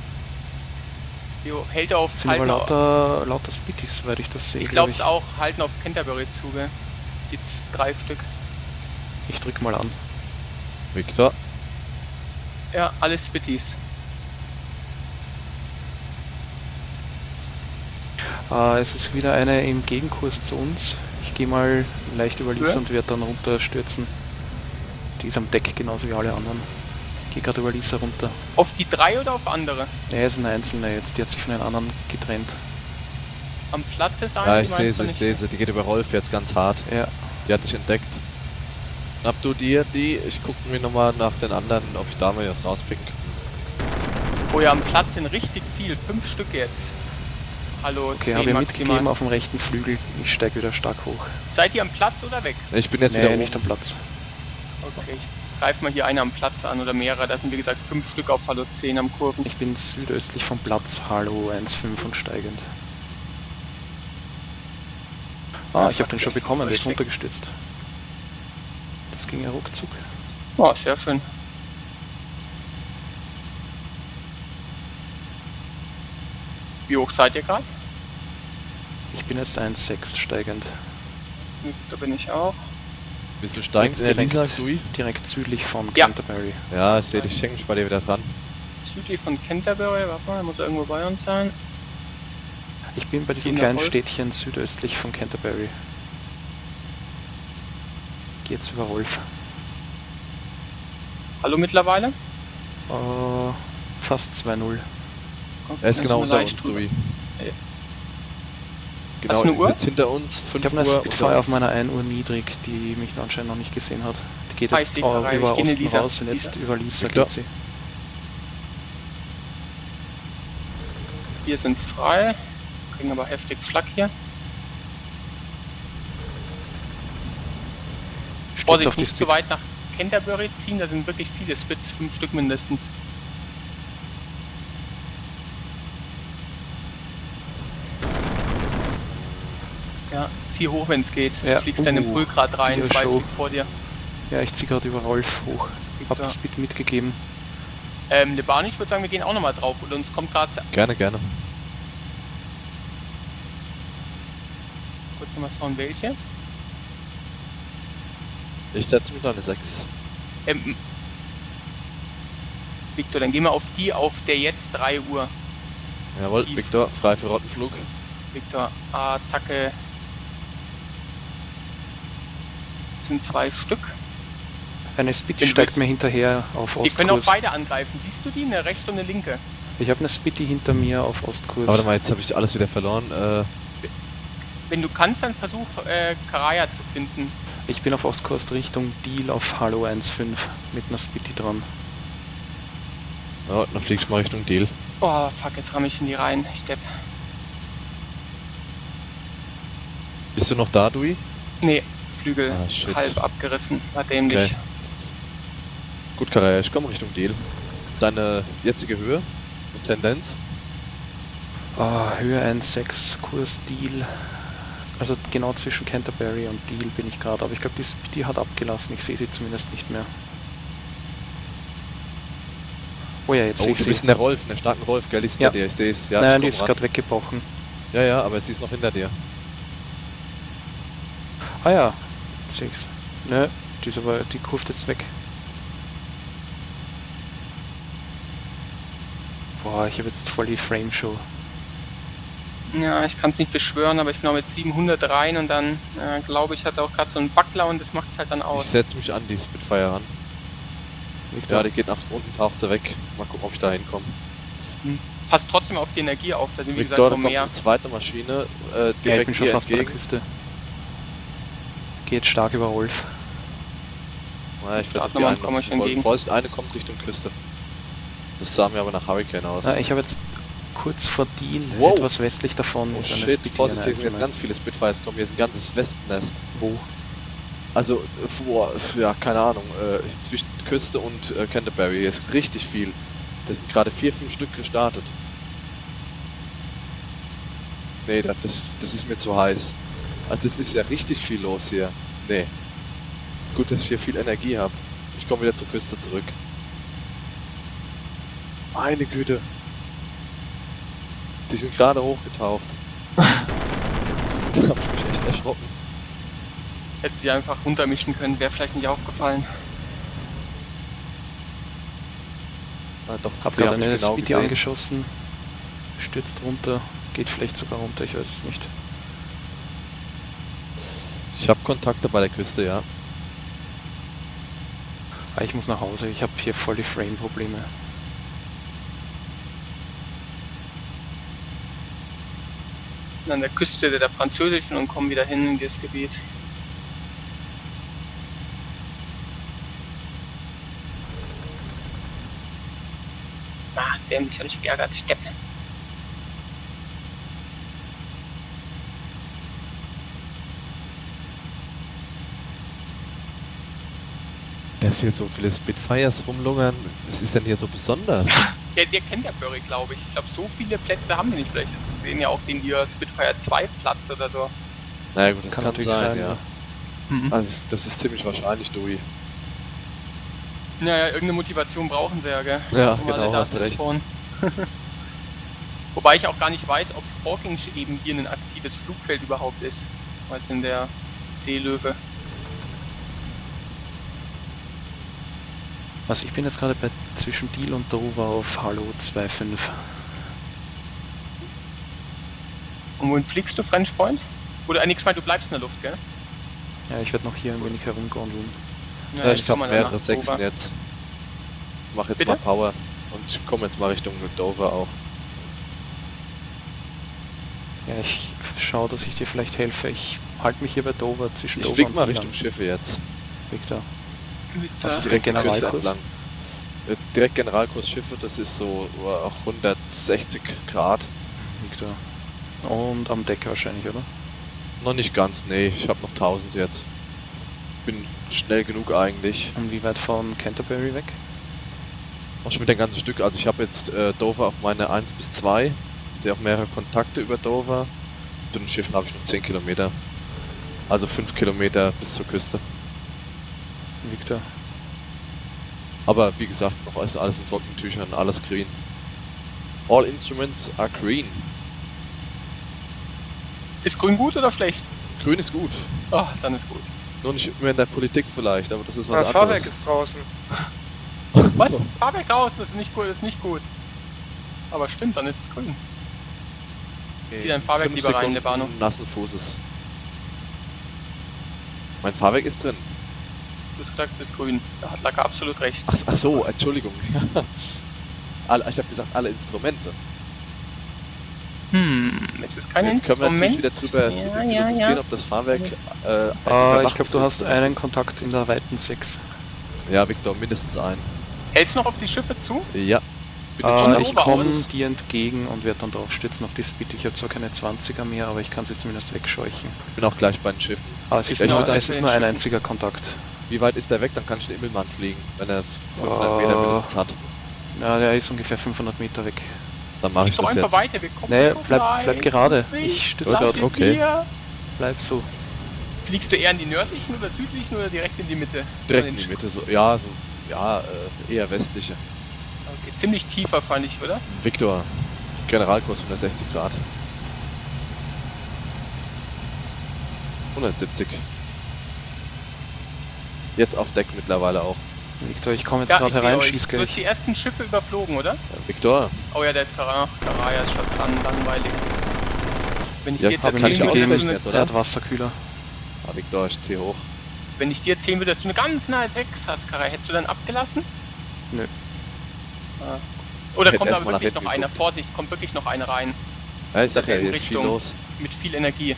Speaker 1: Jo, hält auf,
Speaker 2: Das sind aber
Speaker 1: halten
Speaker 2: lauter Spitties, soweit ich das sehe.
Speaker 1: ich glaube es auch, halten auf Canterbury Zuge. Die 3 Stück.
Speaker 2: Ich drück mal an.
Speaker 3: Victor,
Speaker 1: Ja, alles Spitties.
Speaker 2: Es ist wieder eine im Gegenkurs zu uns. Ich gehe mal leicht über Lisa
Speaker 1: Ja.
Speaker 2: und werde dann runterstürzen. Die ist am Deck, genauso wie alle anderen. Ich gehe gerade über Lisa runter.
Speaker 1: Auf die 3 oder auf andere?
Speaker 2: Er ist ein Einzelner jetzt, die hat sich von den anderen getrennt.
Speaker 1: Am Platz ist eine,
Speaker 3: ja,
Speaker 1: die
Speaker 3: ich sehe
Speaker 1: meinst du
Speaker 3: sie, ich
Speaker 1: nicht?
Speaker 3: sehe sie. Die geht über Rolf jetzt ganz hart.
Speaker 2: Ja,
Speaker 3: Die hat dich entdeckt. Schnapp du dir die? Ich gucke mir nochmal nach den anderen, ob ich da mal was rauspicken kann.
Speaker 1: Oh ja, am Platz sind richtig viel, 5 Stück jetzt. Hallo,
Speaker 2: okay,
Speaker 1: 10
Speaker 2: habe ich
Speaker 1: maximal.
Speaker 2: mitgegeben auf dem rechten Flügel. Ich steige wieder stark hoch.
Speaker 1: Seid ihr am Platz oder weg?
Speaker 3: Ich bin jetzt wieder
Speaker 2: Nee,
Speaker 3: oben.
Speaker 2: nicht am Platz.
Speaker 1: Okay, ich greife mal hier eine am Platz an oder mehrere. Da sind wie gesagt 5 Stück auf Hallo 10 am Kurven.
Speaker 2: Ich bin südöstlich vom Platz, Hallo 1,5 und steigend. Ah, ich habe den schon bekommen, der ist runtergestürzt. Das ging ja ruckzuck.
Speaker 1: Oh, sehr schön. Wie hoch seid ihr gerade?
Speaker 2: Ich bin jetzt 1,6 steigend.
Speaker 1: Da bin ich auch.
Speaker 3: Bist du steigend in der Lisa, Louis?
Speaker 2: direkt südlich von
Speaker 1: Ja.
Speaker 2: Canterbury.
Speaker 3: Ja, ich sehe dich, ich hänge mich bei dir wieder dran.
Speaker 1: Südlich von Canterbury, warte mal, muss irgendwo bei uns sein.
Speaker 2: Ich bin bei diesem
Speaker 1: In der
Speaker 2: kleinen
Speaker 1: Wolf.
Speaker 2: Städtchen südöstlich von Canterbury. Geh jetzt über Rolf.
Speaker 1: Hallo mittlerweile?
Speaker 2: Fast 2-0.
Speaker 3: Er ist
Speaker 1: Dann
Speaker 3: genau
Speaker 1: sind wir
Speaker 3: unter
Speaker 1: leicht
Speaker 3: uns,
Speaker 1: drüber.
Speaker 3: Louis.
Speaker 1: Ja.
Speaker 3: Genau,
Speaker 1: Hast du eine
Speaker 3: ist
Speaker 1: Uhr?
Speaker 3: jetzt hinter uns, 5
Speaker 2: Ich habe eine
Speaker 3: Uhr.
Speaker 2: Spitfire
Speaker 3: unter
Speaker 2: auf
Speaker 3: uns.
Speaker 2: meiner 1 Uhr niedrig, die mich anscheinend noch nicht gesehen hat. Die geht
Speaker 1: Ah,
Speaker 2: jetzt
Speaker 1: ich sehe gerade,
Speaker 2: über
Speaker 1: ich gehe in
Speaker 2: Osten
Speaker 1: Lisa.
Speaker 2: raus und jetzt über Lisa
Speaker 3: Victor.
Speaker 2: geht sie.
Speaker 1: Wir sind frei. Kriegen aber heftig Flak hier.
Speaker 2: Stürzt
Speaker 1: Vorsicht,
Speaker 2: auf die
Speaker 1: nicht zu
Speaker 2: Speed.
Speaker 1: weit nach Canterbury ziehen, da sind wirklich viele Spits, 5 Stück mindestens. Ja, zieh hoch, wenn es geht.
Speaker 2: Ja,
Speaker 1: Du fliegst dann im Pulgrad rein,
Speaker 2: die
Speaker 1: 2
Speaker 2: Show.
Speaker 1: fliegt vor dir.
Speaker 2: Ja, ich ziehe gerade über Rolf hoch. Hab
Speaker 1: Ja.
Speaker 2: das Speed mitgegeben.
Speaker 1: Lebani, ich würde sagen, wir gehen auch nochmal drauf. Und uns kommt gerade
Speaker 3: Gerne, gerne.
Speaker 1: kurz nochmal schauen, welche.
Speaker 3: Ich setze mich an eine 6.
Speaker 1: Victor, dann gehen wir auf die, auf der jetzt 3 Uhr.
Speaker 3: Jawohl,
Speaker 1: Tief.
Speaker 3: Victor, frei für Rottenflug.
Speaker 1: Victor, Attacke. Das sind 2 Stück.
Speaker 2: Eine Speedy
Speaker 1: Wenn
Speaker 2: steigt
Speaker 1: du-
Speaker 2: mir hinterher auf
Speaker 1: Wir können auch
Speaker 2: Ostkurs.
Speaker 1: beide angreifen. Siehst du die? Eine rechte und eine linke.
Speaker 2: Ich habe eine Speedy hinter mir auf Ostkurs.
Speaker 3: Aber warte mal, jetzt habe ich alles wieder verloren.
Speaker 1: Wenn du kannst, dann versuch Karaya zu finden.
Speaker 2: Ich bin auf Ostkurs Richtung Deal auf Hallo 1,5 mit einer Speedy dran.
Speaker 3: Oh, dann flieg ich mal Richtung Deal.
Speaker 1: Oh, fuck, jetzt ramm ich in die Reihen. Ich depp.
Speaker 3: Bist du noch da, Dui?
Speaker 1: Nee, Flügel
Speaker 3: Ah, shit.
Speaker 1: halb abgerissen. War dämlich.
Speaker 3: Okay. Gut, Karaya, ich komme Richtung Deal. Deine jetzige Höhe und Tendenz?
Speaker 2: Höhe 1,6, Kurs Deal. Also genau zwischen Canterbury und Deal bin ich gerade. Aber ich glaube, die Speedy hat abgelassen. Ich sehe sie zumindest nicht mehr. Oh ja, jetzt
Speaker 3: Oh,
Speaker 2: sehe ich
Speaker 3: du
Speaker 2: sie.
Speaker 3: bist in der Rolf, in der starken Rolf, gell? Die ist
Speaker 2: Ja.
Speaker 3: hinter dir, ich sehe es. Ja,
Speaker 2: Nein,
Speaker 3: ich
Speaker 2: die
Speaker 3: komm
Speaker 2: ist
Speaker 3: ran.
Speaker 2: gerade weggebrochen.
Speaker 3: Ja, ja, aber sie ist noch hinter dir.
Speaker 2: Ah ja, jetzt sehe ich's. Ne, die kurft jetzt weg. Boah, ich habe jetzt voll die Frame-Show.
Speaker 1: Ja, ich kann es nicht beschwören, aber ich bin auch mit 700 rein und dann, glaube ich, hat er auch gerade so einen Buckler und das macht es halt dann
Speaker 3: Ich
Speaker 1: aus.
Speaker 3: setze mich an die Spitfire ran.
Speaker 2: Victor.
Speaker 3: Ja, die geht nach unten, taucht sie weg. Mal gucken, ob ich da hinkomme.
Speaker 1: Passt trotzdem auf die Energie auf, da sind wie
Speaker 3: Victor,
Speaker 1: gesagt
Speaker 3: da
Speaker 1: noch
Speaker 3: kommt
Speaker 1: mehr.
Speaker 3: eine zweite Maschine
Speaker 2: Ja, ich
Speaker 3: direkt
Speaker 2: bin schon
Speaker 3: hier
Speaker 2: fast bei der
Speaker 3: entgegen.
Speaker 2: Küste. Geht stark über Wolf.
Speaker 3: Ja, ich
Speaker 1: Gerade
Speaker 3: versuche die
Speaker 1: nochmal
Speaker 3: eine
Speaker 1: einen Komma
Speaker 3: zu
Speaker 1: schön
Speaker 3: folgen.
Speaker 1: gegen.
Speaker 3: Vorsicht, eine kommt Richtung Küste. Das sah mir aber nach Hurricane aus.
Speaker 2: Ich habe jetzt kurz vor Deal,
Speaker 3: Wow.
Speaker 2: etwas westlich davon,
Speaker 3: Oh
Speaker 2: ist eine
Speaker 3: shit,
Speaker 2: Spitty,
Speaker 3: Vorsicht,
Speaker 2: eine
Speaker 3: hier sind jetzt
Speaker 2: einzelne.
Speaker 3: ganz viele Spitfires kommen. Hier ist ein ganzes Wespennest.
Speaker 2: Wo?
Speaker 3: Also, ja, keine Ahnung, zwischen Küste und Canterbury. Hier ist richtig viel. Da sind gerade 4, 5 Stück gestartet. Nee, das ist mir zu heiß. Also, das ist ja richtig viel los hier. Nee. Gut, dass ich hier viel Energie habe. Ich komme wieder zur Küste zurück. Meine Güte. Die sind gerade hochgetaucht. Da hab ich mich echt erschrocken.
Speaker 1: Hätte sie einfach runtermischen können, wäre vielleicht nicht aufgefallen.
Speaker 3: Ah, doch,
Speaker 2: Hab
Speaker 3: die
Speaker 2: gerade
Speaker 3: haben
Speaker 2: eine
Speaker 3: mich genau
Speaker 2: Spitty
Speaker 3: gesehen.
Speaker 2: angeschossen, stürzt runter, geht vielleicht sogar runter, ich weiß es nicht.
Speaker 3: Ich habe Kontakte bei der Küste, ja.
Speaker 2: Ich muss nach Hause, ich habe hier voll die Frame-Probleme.
Speaker 1: An der Küste der französischen und kommen wieder hin in dieses Gebiet. Dämlich, habe ich geärgert. Stepp.
Speaker 3: Dass hier so viele Spitfires rumlungern, was ist denn hier so besonders?
Speaker 1: Der kennt der Burry, glaube ich. Ich glaube, so viele Plätze haben wir nicht. Vielleicht sehen ja auch den hier Spitfire 2 Platz oder so.
Speaker 3: Naja gut, das kann
Speaker 2: natürlich
Speaker 3: sein,
Speaker 2: sein,
Speaker 3: ja.
Speaker 1: Mhm.
Speaker 3: Also das ist ziemlich wahrscheinlich, Dewey.
Speaker 1: Naja, irgendeine Motivation brauchen sie ja, gell?
Speaker 3: Ja,
Speaker 1: Um alle
Speaker 3: genau,
Speaker 1: da
Speaker 3: hast
Speaker 1: zu
Speaker 3: recht.
Speaker 1: spawnen. Wobei ich auch gar nicht weiß, ob Hawking eben hier ein aktives Flugfeld überhaupt ist. Was in der Seelöwe.
Speaker 2: Also ich bin jetzt gerade bei zwischen Deal und Dover auf Hallo 2.5.
Speaker 1: Und wohin fliegst du, French Point? Oder nix mal, du bleibst in der Luft, gell?
Speaker 2: Ja, ich werde noch hier ein wenig herumgondeln.
Speaker 3: Ja, ich
Speaker 1: jetzt
Speaker 3: habe
Speaker 1: mal
Speaker 3: mehrere
Speaker 1: danach
Speaker 3: Sechsen
Speaker 1: Dover.
Speaker 3: jetzt. Mach jetzt
Speaker 1: Bitte?
Speaker 3: mal Power und komme jetzt mal Richtung Dover auch.
Speaker 2: Ja, ich schaue, dass ich dir vielleicht helfe. Ich halte mich hier bei Dover, zwischen
Speaker 3: Ich
Speaker 2: Dover
Speaker 3: flieg
Speaker 2: und
Speaker 3: mal
Speaker 2: Deal
Speaker 3: Richtung
Speaker 2: an.
Speaker 3: Schiffe jetzt.
Speaker 2: Victor.
Speaker 1: Mit,
Speaker 2: Was ist
Speaker 3: Direkt
Speaker 2: der
Speaker 3: die Küste
Speaker 2: Generalkurs?
Speaker 3: entlang. Direkt Generalkurs Schiffe, das ist so 160 Grad.
Speaker 2: Victor. Und am Deck wahrscheinlich, oder?
Speaker 3: Noch nicht ganz, nee, ich habe noch 1000 jetzt. Bin schnell genug eigentlich.
Speaker 2: Und wie weit von Canterbury weg?
Speaker 3: Auch schon wieder ein ganzes Stück. Also ich habe jetzt Dover auf meine 1 bis 2. Ich sehe auch mehrere Kontakte über Dover. Zu den Schiffen habe ich noch 10 Kilometer. Also 5 Kilometer bis zur Küste.
Speaker 2: Victor.
Speaker 3: Aber wie gesagt, noch ist alles in trockenen Tüchern, alles green. All instruments are green.
Speaker 1: Ist grün gut oder schlecht?
Speaker 3: Grün ist gut.
Speaker 1: Ah, dann ist gut.
Speaker 3: Nur nicht mehr in der Politik vielleicht, aber das ist was anderes.
Speaker 4: Fahrwerk ist draußen.
Speaker 1: Was? Fahrwerk raus, das ist nicht gut, das ist nicht gut. Aber stimmt, dann ist es grün. Zieh dein Fahrwerk
Speaker 3: 5
Speaker 1: lieber rein,
Speaker 3: Sekunden
Speaker 1: Lebano.
Speaker 3: nassen Fußes. Mein Fahrwerk ist drin.
Speaker 1: Du hast gesagt, es ist grün. Da hat Lacker absolut recht.
Speaker 3: Ach so, Entschuldigung. Ich habe gesagt, alle Instrumente.
Speaker 1: Es ist kein
Speaker 3: Jetzt können wir
Speaker 1: Instrument.
Speaker 3: natürlich wieder drüber philosophieren, ob das Fahrwerk
Speaker 2: Ich glaube, du hast einen Kontakt in der weiten 6.
Speaker 3: Ja, Victor, mindestens einen.
Speaker 1: Hältst du noch auf die Schiffe zu?
Speaker 3: Ja. Bin jetzt schon
Speaker 1: von
Speaker 2: Ich
Speaker 1: oben
Speaker 2: komme
Speaker 1: aus?
Speaker 2: dir entgegen und werde dann drauf stützen auf die Speed. Ich habe zwar keine 20er mehr, aber ich kann sie zumindest wegscheuchen.
Speaker 3: Ich bin auch gleich bei den Schiffen.
Speaker 2: Aber es ist
Speaker 3: Ich
Speaker 2: nur,
Speaker 3: würde
Speaker 2: es ist nur ein
Speaker 1: schicken.
Speaker 2: einziger Kontakt.
Speaker 3: Wie weit ist der weg? Dann kann ich den Immelmann fliegen, wenn er 500 Meter mindestens hat.
Speaker 2: Ja, der ist ungefähr 500 Meter weg.
Speaker 3: Dann mache ich
Speaker 1: Doch
Speaker 3: das
Speaker 1: einfach
Speaker 3: jetzt.
Speaker 1: weiter, wir kommen
Speaker 2: Nee,
Speaker 1: so
Speaker 2: bleib
Speaker 1: weit.
Speaker 2: gerade.
Speaker 1: Deswegen
Speaker 2: Ich stütze
Speaker 3: Gut,
Speaker 1: lass
Speaker 2: auf.
Speaker 1: ihn
Speaker 3: okay.
Speaker 1: hier.
Speaker 2: Bleib so.
Speaker 1: Fliegst du eher in die nördlichen oder südlichen oder direkt in die Mitte?
Speaker 3: Direkt
Speaker 1: Von
Speaker 3: in
Speaker 1: den
Speaker 3: die Mitte, so, ja, eher westliche.
Speaker 1: Okay, ziemlich tiefer fand ich, oder?
Speaker 3: Victor, Generalkurs 160 Grad. 170. Jetzt auf Deck mittlerweile auch.
Speaker 2: Victor, ich komme jetzt
Speaker 1: Ja,
Speaker 2: gerade
Speaker 1: ich sehe
Speaker 2: herein,
Speaker 1: euch.
Speaker 2: schieß
Speaker 1: Du hast
Speaker 2: gleich.
Speaker 1: die ersten Schiffe überflogen, oder?
Speaker 3: Victor,
Speaker 1: Oh ja, da ist Karaya ist schon dran, langweilig. Wenn ich
Speaker 3: Ja,
Speaker 1: dir jetzt
Speaker 3: hab
Speaker 2: Habe ihm
Speaker 1: erzählen würde, dass
Speaker 3: mitgegeben.
Speaker 1: du
Speaker 3: jetzt,
Speaker 2: er
Speaker 3: oder?
Speaker 2: hat Wasserkühler.
Speaker 3: ah, Victor, ich zieh hoch.
Speaker 1: wenn ich dir erzählen würde, dass du eine ganz nahe 6 hast, Karaya, hättest du dann abgelassen?
Speaker 2: Nö.
Speaker 1: Ah. Oder
Speaker 3: Hätte
Speaker 1: kommt
Speaker 3: erst
Speaker 1: aber
Speaker 3: mal nach
Speaker 1: wirklich
Speaker 3: hinten
Speaker 1: noch einer?
Speaker 3: geguckt.
Speaker 1: Vorsicht, kommt wirklich noch eine rein.
Speaker 3: Ja, ich sag ja,
Speaker 1: derselben
Speaker 3: hier ist viel
Speaker 1: Richtung.
Speaker 3: los.
Speaker 1: Mit viel Energie.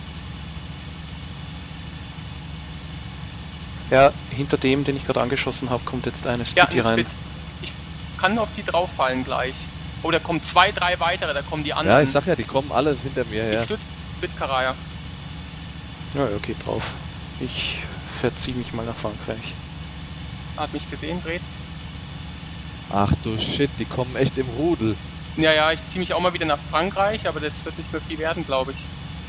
Speaker 2: Ja, hinter dem, den ich gerade angeschossen habe, kommt jetzt eine
Speaker 1: Ja,
Speaker 2: Speedy
Speaker 1: ein
Speaker 2: rein.
Speaker 1: Spit. Ich kann auf die drauffallen gleich. Oh, da kommen 2, 3 weitere, da kommen die
Speaker 3: Ja,
Speaker 1: anderen.
Speaker 3: ich sag ja, die kommen alle hinter mir
Speaker 1: Ich
Speaker 3: her.
Speaker 1: stütze mit Karaya.
Speaker 2: Ja, okay, drauf. Ich verziehe mich mal nach Frankreich.
Speaker 1: Hat mich gesehen, dreht.
Speaker 3: Ach du Shit, die kommen echt im Rudel.
Speaker 1: Ja, ja, ich ziehe mich auch mal wieder nach Frankreich, aber das wird nicht mehr viel werden, glaube ich.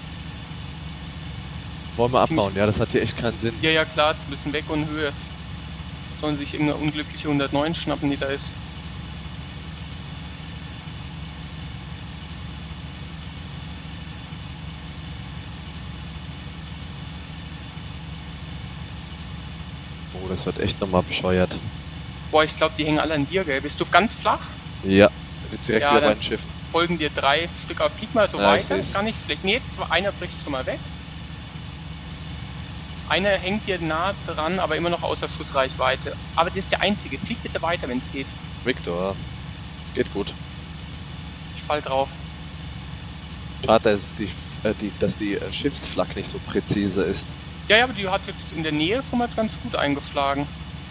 Speaker 3: Wollen wir
Speaker 1: Ziemlich-
Speaker 3: abbauen? Ja, das hat hier echt keinen Sinn.
Speaker 1: Ja, ja, klar, jetzt ein bisschen weg und Höhe. Sollen sich irgendeine unglückliche 109 schnappen, die da ist.
Speaker 3: Oh, das wird echt nochmal bescheuert.
Speaker 1: Boah, ich glaube, die hängen alle an dir, gell? Bist du ganz flach?
Speaker 3: Ja, jetzt direkt
Speaker 1: Ja,
Speaker 3: wieder
Speaker 1: dann-
Speaker 3: bei den Schiffen.
Speaker 1: Folgen dir 3 Stück auf. Flieg mal so
Speaker 3: Ja, ich
Speaker 1: weiter.
Speaker 3: seh's.
Speaker 1: Gar nicht schlecht. Nee, jetzt einer bricht schon mal weg. Einer hängt dir nah dran, aber immer noch außer Schussreichweite. Aber der ist der einzige. Flieg bitte weiter, wenn es geht.
Speaker 3: Victor, geht gut.
Speaker 1: Ich fall drauf.
Speaker 3: Schade, dass die Schiffsflak nicht so präzise ist.
Speaker 1: Ja, ja, aber die hat jetzt in der Nähe schon mal ganz gut eingeschlagen.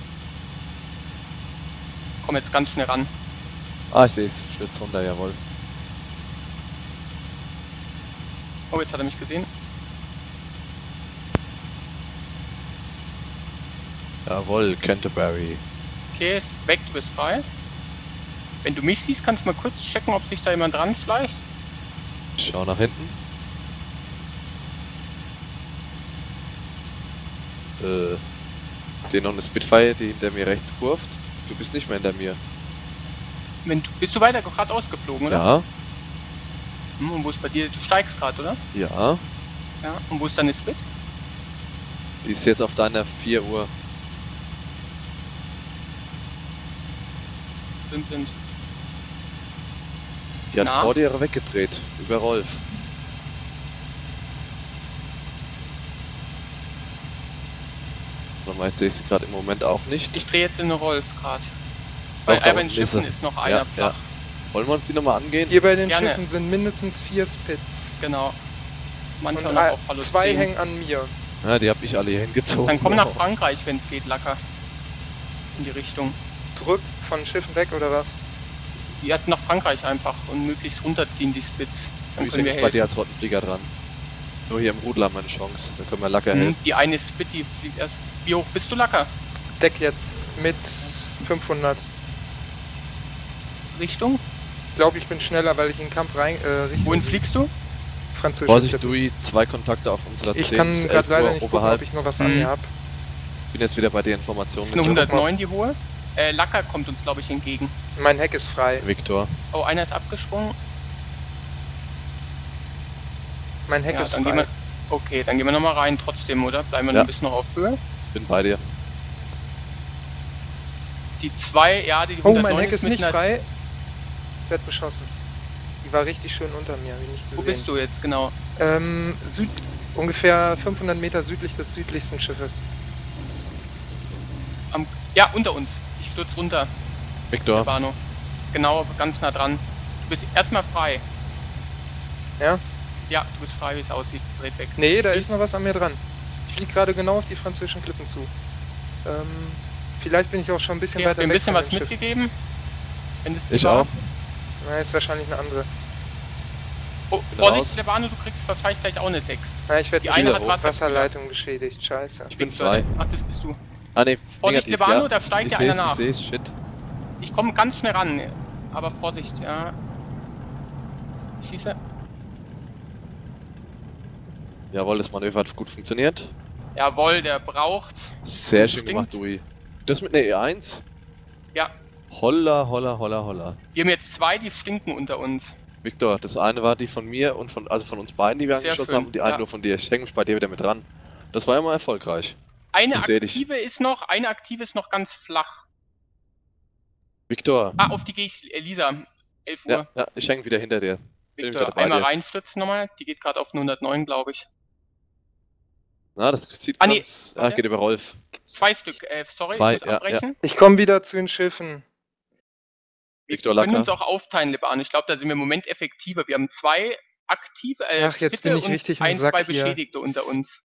Speaker 1: Komm jetzt ganz schnell ran.
Speaker 3: Ah, ich sehe es. Stürzt runter, jawohl.
Speaker 1: Oh, jetzt hat er mich gesehen.
Speaker 3: Jawohl, Canterbury.
Speaker 1: Okay, ist weg, du bist frei. Wenn du mich siehst, kannst du mal kurz checken, ob sich da jemand dran schleicht.
Speaker 3: Schau nach hinten. Sehe noch eine Spitfire, die hinter mir rechts kurvt. Du bist nicht mehr hinter mir.
Speaker 1: Bist du weiter gerade ausgeflogen, oder?
Speaker 3: Ja,
Speaker 1: Und wo ist bei dir? Du steigst gerade, oder?
Speaker 3: ja.
Speaker 1: Ja. Und wo ist deine Spit?
Speaker 3: Die ist jetzt auf deiner 4 Uhr.
Speaker 1: Sind.
Speaker 3: Die hat
Speaker 1: Na?
Speaker 3: vor dir weggedreht. Über Rolf. Nochmal, jetzt sehe ich sie gerade im Moment auch nicht.
Speaker 1: Ich drehe jetzt in eine Rolf gerade. Bei
Speaker 3: Doch, da
Speaker 1: den
Speaker 3: unten
Speaker 1: Schiffen
Speaker 3: ist
Speaker 1: ist noch einer
Speaker 3: Ja,
Speaker 1: flach.
Speaker 3: ja. Wollen wir uns die nochmal angehen?
Speaker 4: Hier bei den
Speaker 1: Gerne.
Speaker 4: Schiffen sind mindestens 4 Spits.
Speaker 1: Genau. Manche
Speaker 4: Und
Speaker 1: noch auf Hallo
Speaker 4: 2
Speaker 1: 10.
Speaker 4: hängen an mir.
Speaker 3: Ja, die habe ich alle hier hingezogen.
Speaker 1: Dann komm nach Frankreich, wenn es geht, Lacker. In die Richtung.
Speaker 4: Zurück von Schiffen weg oder was?
Speaker 1: Die hat nach Frankreich einfach und möglichst runterziehen, die Spits. Dann
Speaker 3: Ich
Speaker 1: können
Speaker 3: denke
Speaker 1: wir
Speaker 3: bei dir
Speaker 1: helfen.
Speaker 3: als Rottenflieger dran. Nur hier im Rudel haben wir eine Chance. Dann können wir Lacker helfen.
Speaker 1: Die eine Spit, die fliegt erst. Wie hoch bist du, Lacker?
Speaker 4: Deck jetzt mit 500.
Speaker 1: Richtung?
Speaker 4: Ich glaube, ich bin schneller, weil ich in den Kampf rein Richtung
Speaker 1: Wohin fliegst du?
Speaker 4: Französisch.
Speaker 3: Vorsicht, Dui, 2 Kontakte auf unserer
Speaker 4: Ich
Speaker 3: 10
Speaker 4: kann
Speaker 3: bis 11
Speaker 4: gerade leider
Speaker 3: Uhr
Speaker 4: nicht gucken,
Speaker 3: oberhalb.
Speaker 4: ob ich noch was an
Speaker 1: Mhm.
Speaker 4: mir habe.
Speaker 3: Bin jetzt wieder bei der Information
Speaker 1: Das ist eine
Speaker 3: mit
Speaker 1: 109, die hohe. Lacker kommt uns, glaube ich, entgegen.
Speaker 4: Mein Heck ist frei.
Speaker 3: Victor.
Speaker 1: Oh, einer ist abgesprungen.
Speaker 4: Mein Heck
Speaker 1: Ja,
Speaker 4: ist
Speaker 1: dann gehen
Speaker 4: frei.
Speaker 1: wir. Okay, dann gehen wir nochmal rein trotzdem, oder? Bleiben wir noch
Speaker 3: Ja.
Speaker 1: ein bisschen noch auf Höhe.
Speaker 3: Bin bei dir.
Speaker 1: Die 2, ja, die
Speaker 4: Oh,
Speaker 1: 109
Speaker 4: mein Heck ist
Speaker 1: mit
Speaker 4: nicht
Speaker 1: einer-
Speaker 4: frei. Werd beschossen. Die war richtig schön unter mir, habe ich nicht gesehen.
Speaker 1: Wo bist du jetzt genau?
Speaker 4: Ungefähr 500 Meter südlich des südlichsten Schiffes.
Speaker 1: Ja, unter uns. Ich stürz runter,
Speaker 3: Victor.
Speaker 1: Bano. Genau, ganz nah dran. Du bist erstmal frei.
Speaker 4: Ja?
Speaker 1: Ja, du bist frei, wie es aussieht. Dreht weg.
Speaker 4: Nee, da ist
Speaker 1: Schieß.
Speaker 4: noch was an mir dran. Ich fliege gerade genau auf die französischen Klippen zu. Vielleicht bin ich auch schon ein bisschen
Speaker 1: Okay, hab
Speaker 4: weiter
Speaker 1: dir ein
Speaker 4: weg
Speaker 1: bisschen
Speaker 4: von
Speaker 1: was
Speaker 4: dem Schiff.
Speaker 1: mitgegeben. Wenn das die
Speaker 3: Ich
Speaker 1: war.
Speaker 3: auch.
Speaker 4: Na, ist wahrscheinlich eine andere.
Speaker 1: Oh,
Speaker 3: Bin
Speaker 1: Vorsicht,
Speaker 3: raus.
Speaker 1: Lebano, du kriegst wahrscheinlich gleich auch eine 6.
Speaker 4: Na, ich werde
Speaker 1: Die eine
Speaker 3: hat
Speaker 4: Wasserleitung beschädigt. Scheiße.
Speaker 3: Ich bin frei.
Speaker 1: Ach, das bist du.
Speaker 3: Ah ne,
Speaker 1: Vorsicht,
Speaker 3: negativ,
Speaker 1: Lebano,
Speaker 3: ja.
Speaker 1: da steigt
Speaker 3: Ich
Speaker 1: ja einer
Speaker 3: seh's,
Speaker 1: nach.
Speaker 3: ich seh's, shit.
Speaker 1: Ich komme ganz schnell ran. Aber Vorsicht, ja. Ich schieße.
Speaker 3: Jawohl, das Manöver hat gut funktioniert.
Speaker 1: Jawohl, der braucht.
Speaker 3: Sehr schön
Speaker 1: Stinkt.
Speaker 3: gemacht, Dui. Das mit einer E1?
Speaker 1: Ja.
Speaker 3: Holla, holla, holla, holla.
Speaker 1: Wir haben jetzt 2, die stinken unter uns.
Speaker 3: Victor, das eine war die von mir und von uns beiden, die wir
Speaker 1: Sehr
Speaker 3: angeschossen
Speaker 1: schön,
Speaker 3: haben, und die eine
Speaker 1: ja.
Speaker 3: nur von dir. Ich hänge mich bei dir wieder mit dran. Das war ja mal erfolgreich.
Speaker 1: Eine
Speaker 3: Ich seh dich.
Speaker 1: aktive ist noch ganz flach.
Speaker 3: Viktor.
Speaker 1: Ah, auf die gehe ich, Lisa. 11 Uhr.
Speaker 3: Ja, ich hänge wieder hinter dir. Bin wieder
Speaker 1: Victor,
Speaker 3: bei
Speaker 1: einmal
Speaker 3: dir.
Speaker 1: rein, Fritz nochmal. Die geht gerade auf 109, glaube ich.
Speaker 3: Na, das sieht
Speaker 1: Ah, nee,
Speaker 3: ganz... Ah, geht über Rolf.
Speaker 1: 2 Stück. Sorry,
Speaker 3: Zwei,
Speaker 1: ich muss
Speaker 3: ja,
Speaker 1: abbrechen.
Speaker 4: Ich komme wieder zu den Schiffen.
Speaker 1: Wir
Speaker 3: Viktor
Speaker 1: können
Speaker 3: Lacker.
Speaker 1: uns auch aufteilen, Liban. Ich glaube, da sind wir im Moment effektiver. Wir haben 2 aktive,
Speaker 4: Ach, jetzt bin
Speaker 1: fitte
Speaker 4: ich
Speaker 1: und
Speaker 4: richtig im
Speaker 1: 1,
Speaker 4: Sack
Speaker 1: 2
Speaker 4: hier.
Speaker 1: Beschädigte unter uns.